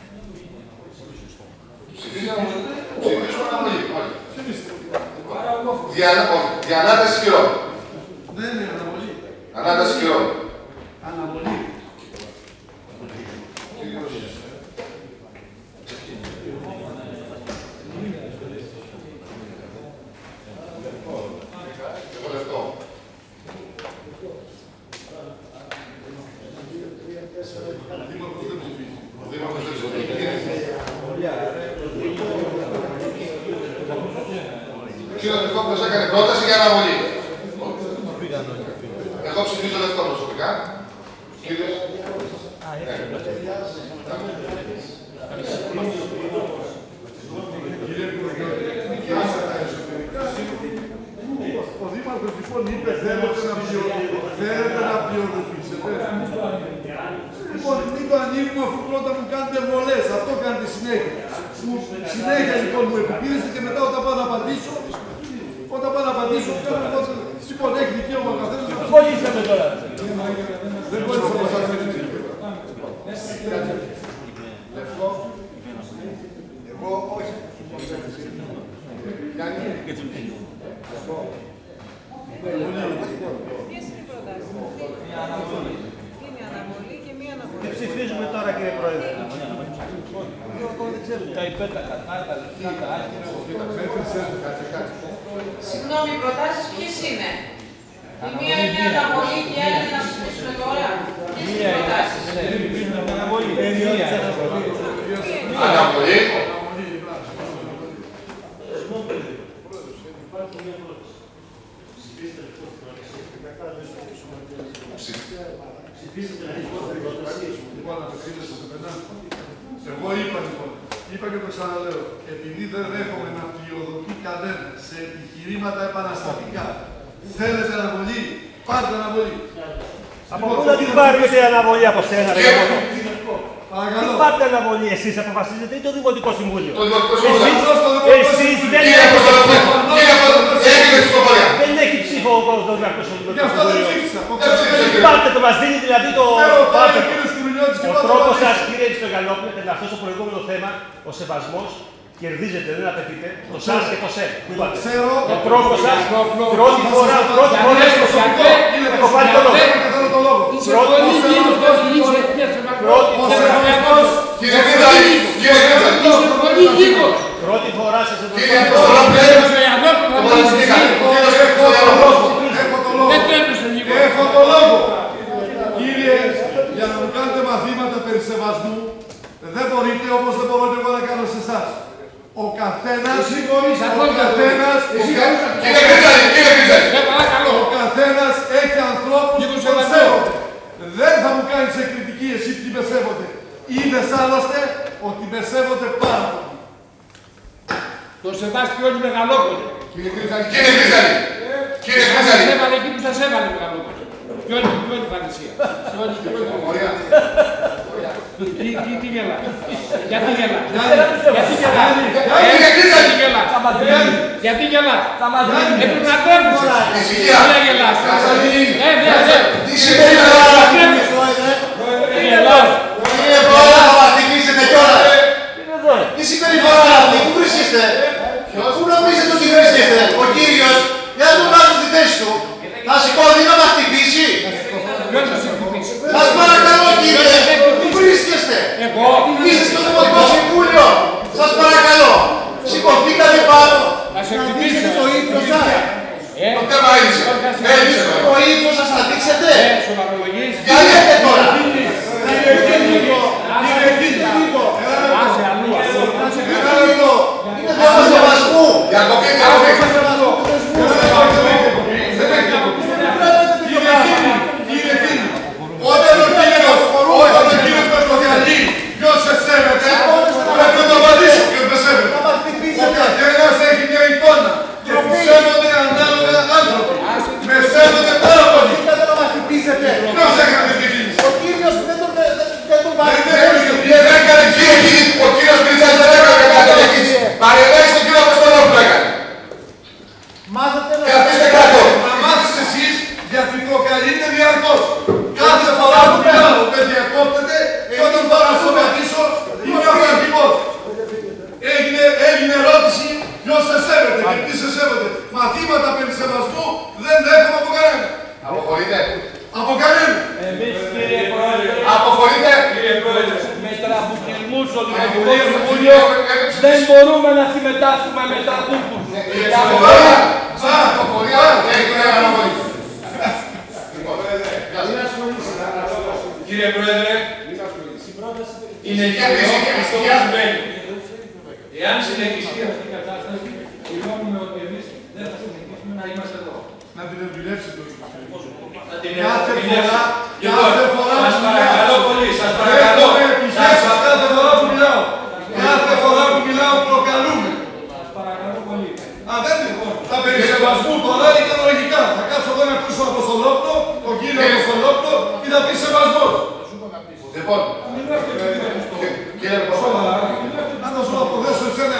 Ψηφίσουμε αναβολή. Διανάταση χειρών. Δεν είναι αναβολή. Ανάταση χειρών. Αναβολή. Εγώ λεπτό. Ο Δήμαρχος δεν ψηφίζει. Ο κύριος Νικόπουλος έκανε πρόταση για αναβολή. Εγώ ψηφίζω λεπτό προσωπικά. Κύριος. Ο Δήμαρχος λοιπόν είπε θέλετε να πλειοδοτήσετε. Λοιπόν, μην το ανοίγουμε αφού πρώτα μου κάνετε βολές. Αυτό κάνετε συνέχεια. Συνέχεια λοιπόν μου επικίνδυνε και μετά όταν πάω να απαντήσω, κάνω εγώ. Λοιπόν, έχει δικαίωμα ο καθένας. Πολύσαμε τώρα. Δεν μπορείς να μας αφήνεις. Εγώ όχι. Ποιες είναι οι προτάσεις? Μία αναβολή και μία αναβολή. Τι ψηφίζουμε τώρα, κύριε Πρόεδρε? Τα υπέρ, τα κατά, τα λεφτά, τα άκυρα. Συγγνώμη, οι προτάσεις ποιες είναι? Η μία είναι αναβολή και η άλλη είναι να ψηφίσουμε τώρα. Ποιες είναι οι προτάσεις? Αναβολή. Αναβολή. Λοιπόν, απευθύνεσαι σε μένα. Εγώ είπα και το ξαναλέω, επειδή δεν δέχομαι να πλειοδοτεί κανένα σε επιχειρήματα επαναστατικά, θέλετε αναβολή, πάρτε αναβολή. Από πού να την πάρετε αναβολή από σένα, ρε Γαμώτο? Παρακαλώ. Τι πάρτε αναβολή, εσείς αποφασίζετε ή το Δημοτικό Συμβούλιο? Το Δημοτικό Συμβούλιο. Εσείς δεν έχει ψήφο ο Δημοτικό Συμβούλιο. Γι' αυτό δεν ψήφισα. Πάρτε το, μας δίνει δηλαδή το... Ο τρόπος σας, σας, κύριε Χριστογαλόπουλε, είναι αυτό στο προηγούμενο θέμα, ο σεβασμός, κερδίζετε, δεν απαιτείτε, το σας και το σε. Ξέρω. Ο τρόπος σας, πρώτη φορά έχω πάρει το λόγο. Πρώτη φορά σας έχω το λόγο. Κύριε, για να μου κάνετε μαθήματα περί σεβασμού, δεν μπορείτε όπως δεν μπορώ και εγώ να κάνω σε εσάς. Ο καθένας έχει ανθρώπους που τον σέβονται. Δεν θα μου κάνεις σε κριτική εσύ που με σέβονται. Είδες άλλωστε ότι με σέβονται πάρα πολύ. Το σεβάστε όλοι Μεγαλόπολη. Κύριε Κρυζάλη. Σας έβαλε εκεί που σας έβαλε Μεγαλόπολη. Ποιο είναι η φανησία. Τι γελάς. Γιατί γελάς. Γιατί γελάς. Έπρεπε να τρέπεσαι. Τι γελάς. Τι σημαίνει κύριε Πρόεδρε, θα μας τυπήσετε κιόλας. Τι συμπεριφορά είναι αυτή, πού βρίσκεστε. Πού νομίζετε ότι βρίσκεστε. Ο κύριος, για να τον βάζω στη θέση του. Να σηκώθει να μας τυπήσει. Σας παρακαλώ κύριε, πού βρίσκεστε. Είστε στο Δημοτικό Συμβούλιο. Σας παρακαλώ. Σηκωθήκατε πάνω. Να σε χτυπήσω το ύπνο σας. Το θέμα έλυσε. Το ύπνο σας θα δείξετε. Σοβαρολογείς. Τι λέτε τώρα. Άσε αλλού. Είναι θέμα σεβασμού. Όταν ο κύριος Πρωτοδιαλή ποιος σε σέβεται, πρέπει να το απαντήσω ποιος με σέβεται. Ο καθένας έχει μια εικόνα και σέβονται ανάλογα άνθρωποι. Με σέβονται πάρα πολύ. Ποιος έκανε την κίνηση. Ο κύριος δεν τον βάζει. Ο κύριος Γκριζάς δεν έκανε κάποια κίνηση. Παρεμβαίνει στον κύριο Αποστολόπουλο που έκανε. Μάθετε να... Καθίστε κάτω. Να μάθεις εσείς γιατί προκαλείτε διαρκώς. Κάθε φορά που μιλάω, με διακόπτεται και όταν πάω να σταματήσω είμαι αφραγικός. Έγινε ερώτηση ποιος σε σέβεται και τι σε σέβεται. Μαθήματα περί σεβασμού δεν δέχομαι από κανένα. Αποχωρείτε. Από κανένα. Εμείς κύριε Πρόεδρε, Αποχωρείτε. με τραμπουκισμούς στο Δημοτικό Συμβούλιο δεν μπορούμε να συμμετάσχουμε με τραμπούκους. Κύριε Πρόεδρε, είναι γεγονός αυτό που συμβαίνει. Εάν συνεχιστεί αυτή η κατάσταση, δηλώνουμε ότι εμείς δεν θα συνεχίσουμε να είμαστε εδώ. Να την εμπειρεύσει το Κάθε φορά σας παρακαλώ πολύ, σας παρακαλώ. Κάθε φορά που μιλάω. Κάθε φορά που μιλάω προκαλούμε. Σας παρακαλώ πολύ. Δεν είναι. Τα περί σεβασμού τώρα ήταν λογικά. Θα κάτσω εδώ να ακούσω από τον Λόπλο, τον κύριο Αποστολόπουλο και θα πει σεβασμός. Λοιπόν, κύριε Αποστολόπουλο, να το σου αποδέσω εσένα.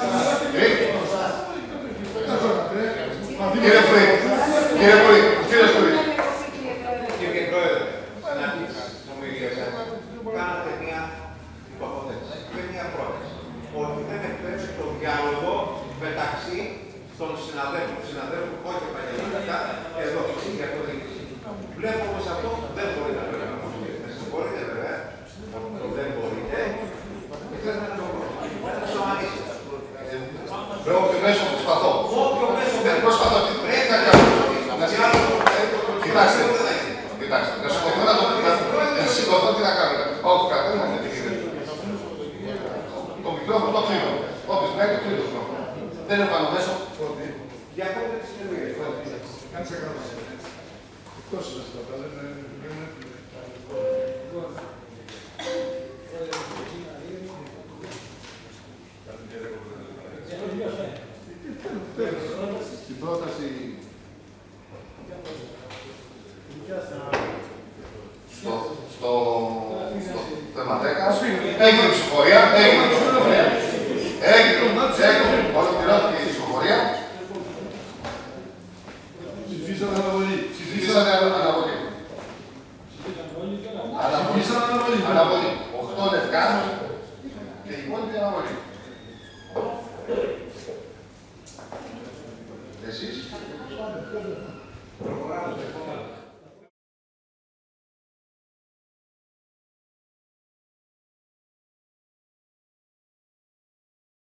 Κύριε Φρύ, κύριε Φρύ. Κύριε Πρόεδρε, να πεις στο ομιλία σας, κάνατε μια υπόθεση και μια πρόταση ότι δεν εκπαίδευσε τον διάλογο μεταξύ των συναδέλφων, όχι επαγγελματικά, εδώ για το δίκηση. Βλέπω όμως αυτό δεν μπορεί να πρέπει να αποφύγει. Με συγχωρείτε βέβαια, δεν μπορείτε. Και θέλετε να το σωματίσετε. Με όποιο μέσο προσπαθώ. Όποιο μέσο δεν προσπαθώ. πρέπει να κάνω. Κοιτάξτε, να σηκωθώ να το να σηκωθώ τι να κάνω. Όχι, καθένα με την idea. Το μικρόφωνο το κλείνω. Όποιος μέχρι το κλείνω το μικρόφωνο. Δεν είναι πάνω μέσο. Για πότε τις συνεδρίες. Κάτσε καλά. Εκτός είναι αυτά, δεν είναι. Στην πρόταση στο θέμα 10 έγινε ψηφοφορία, ολοκληρώθηκε η ψηφοφορία. Ψηφίσατε αναβολή. Ψηφίσατε αναβολή. Αναβολή. 8 λευκά και η υπόλοιπη αναβολή. Εσείς.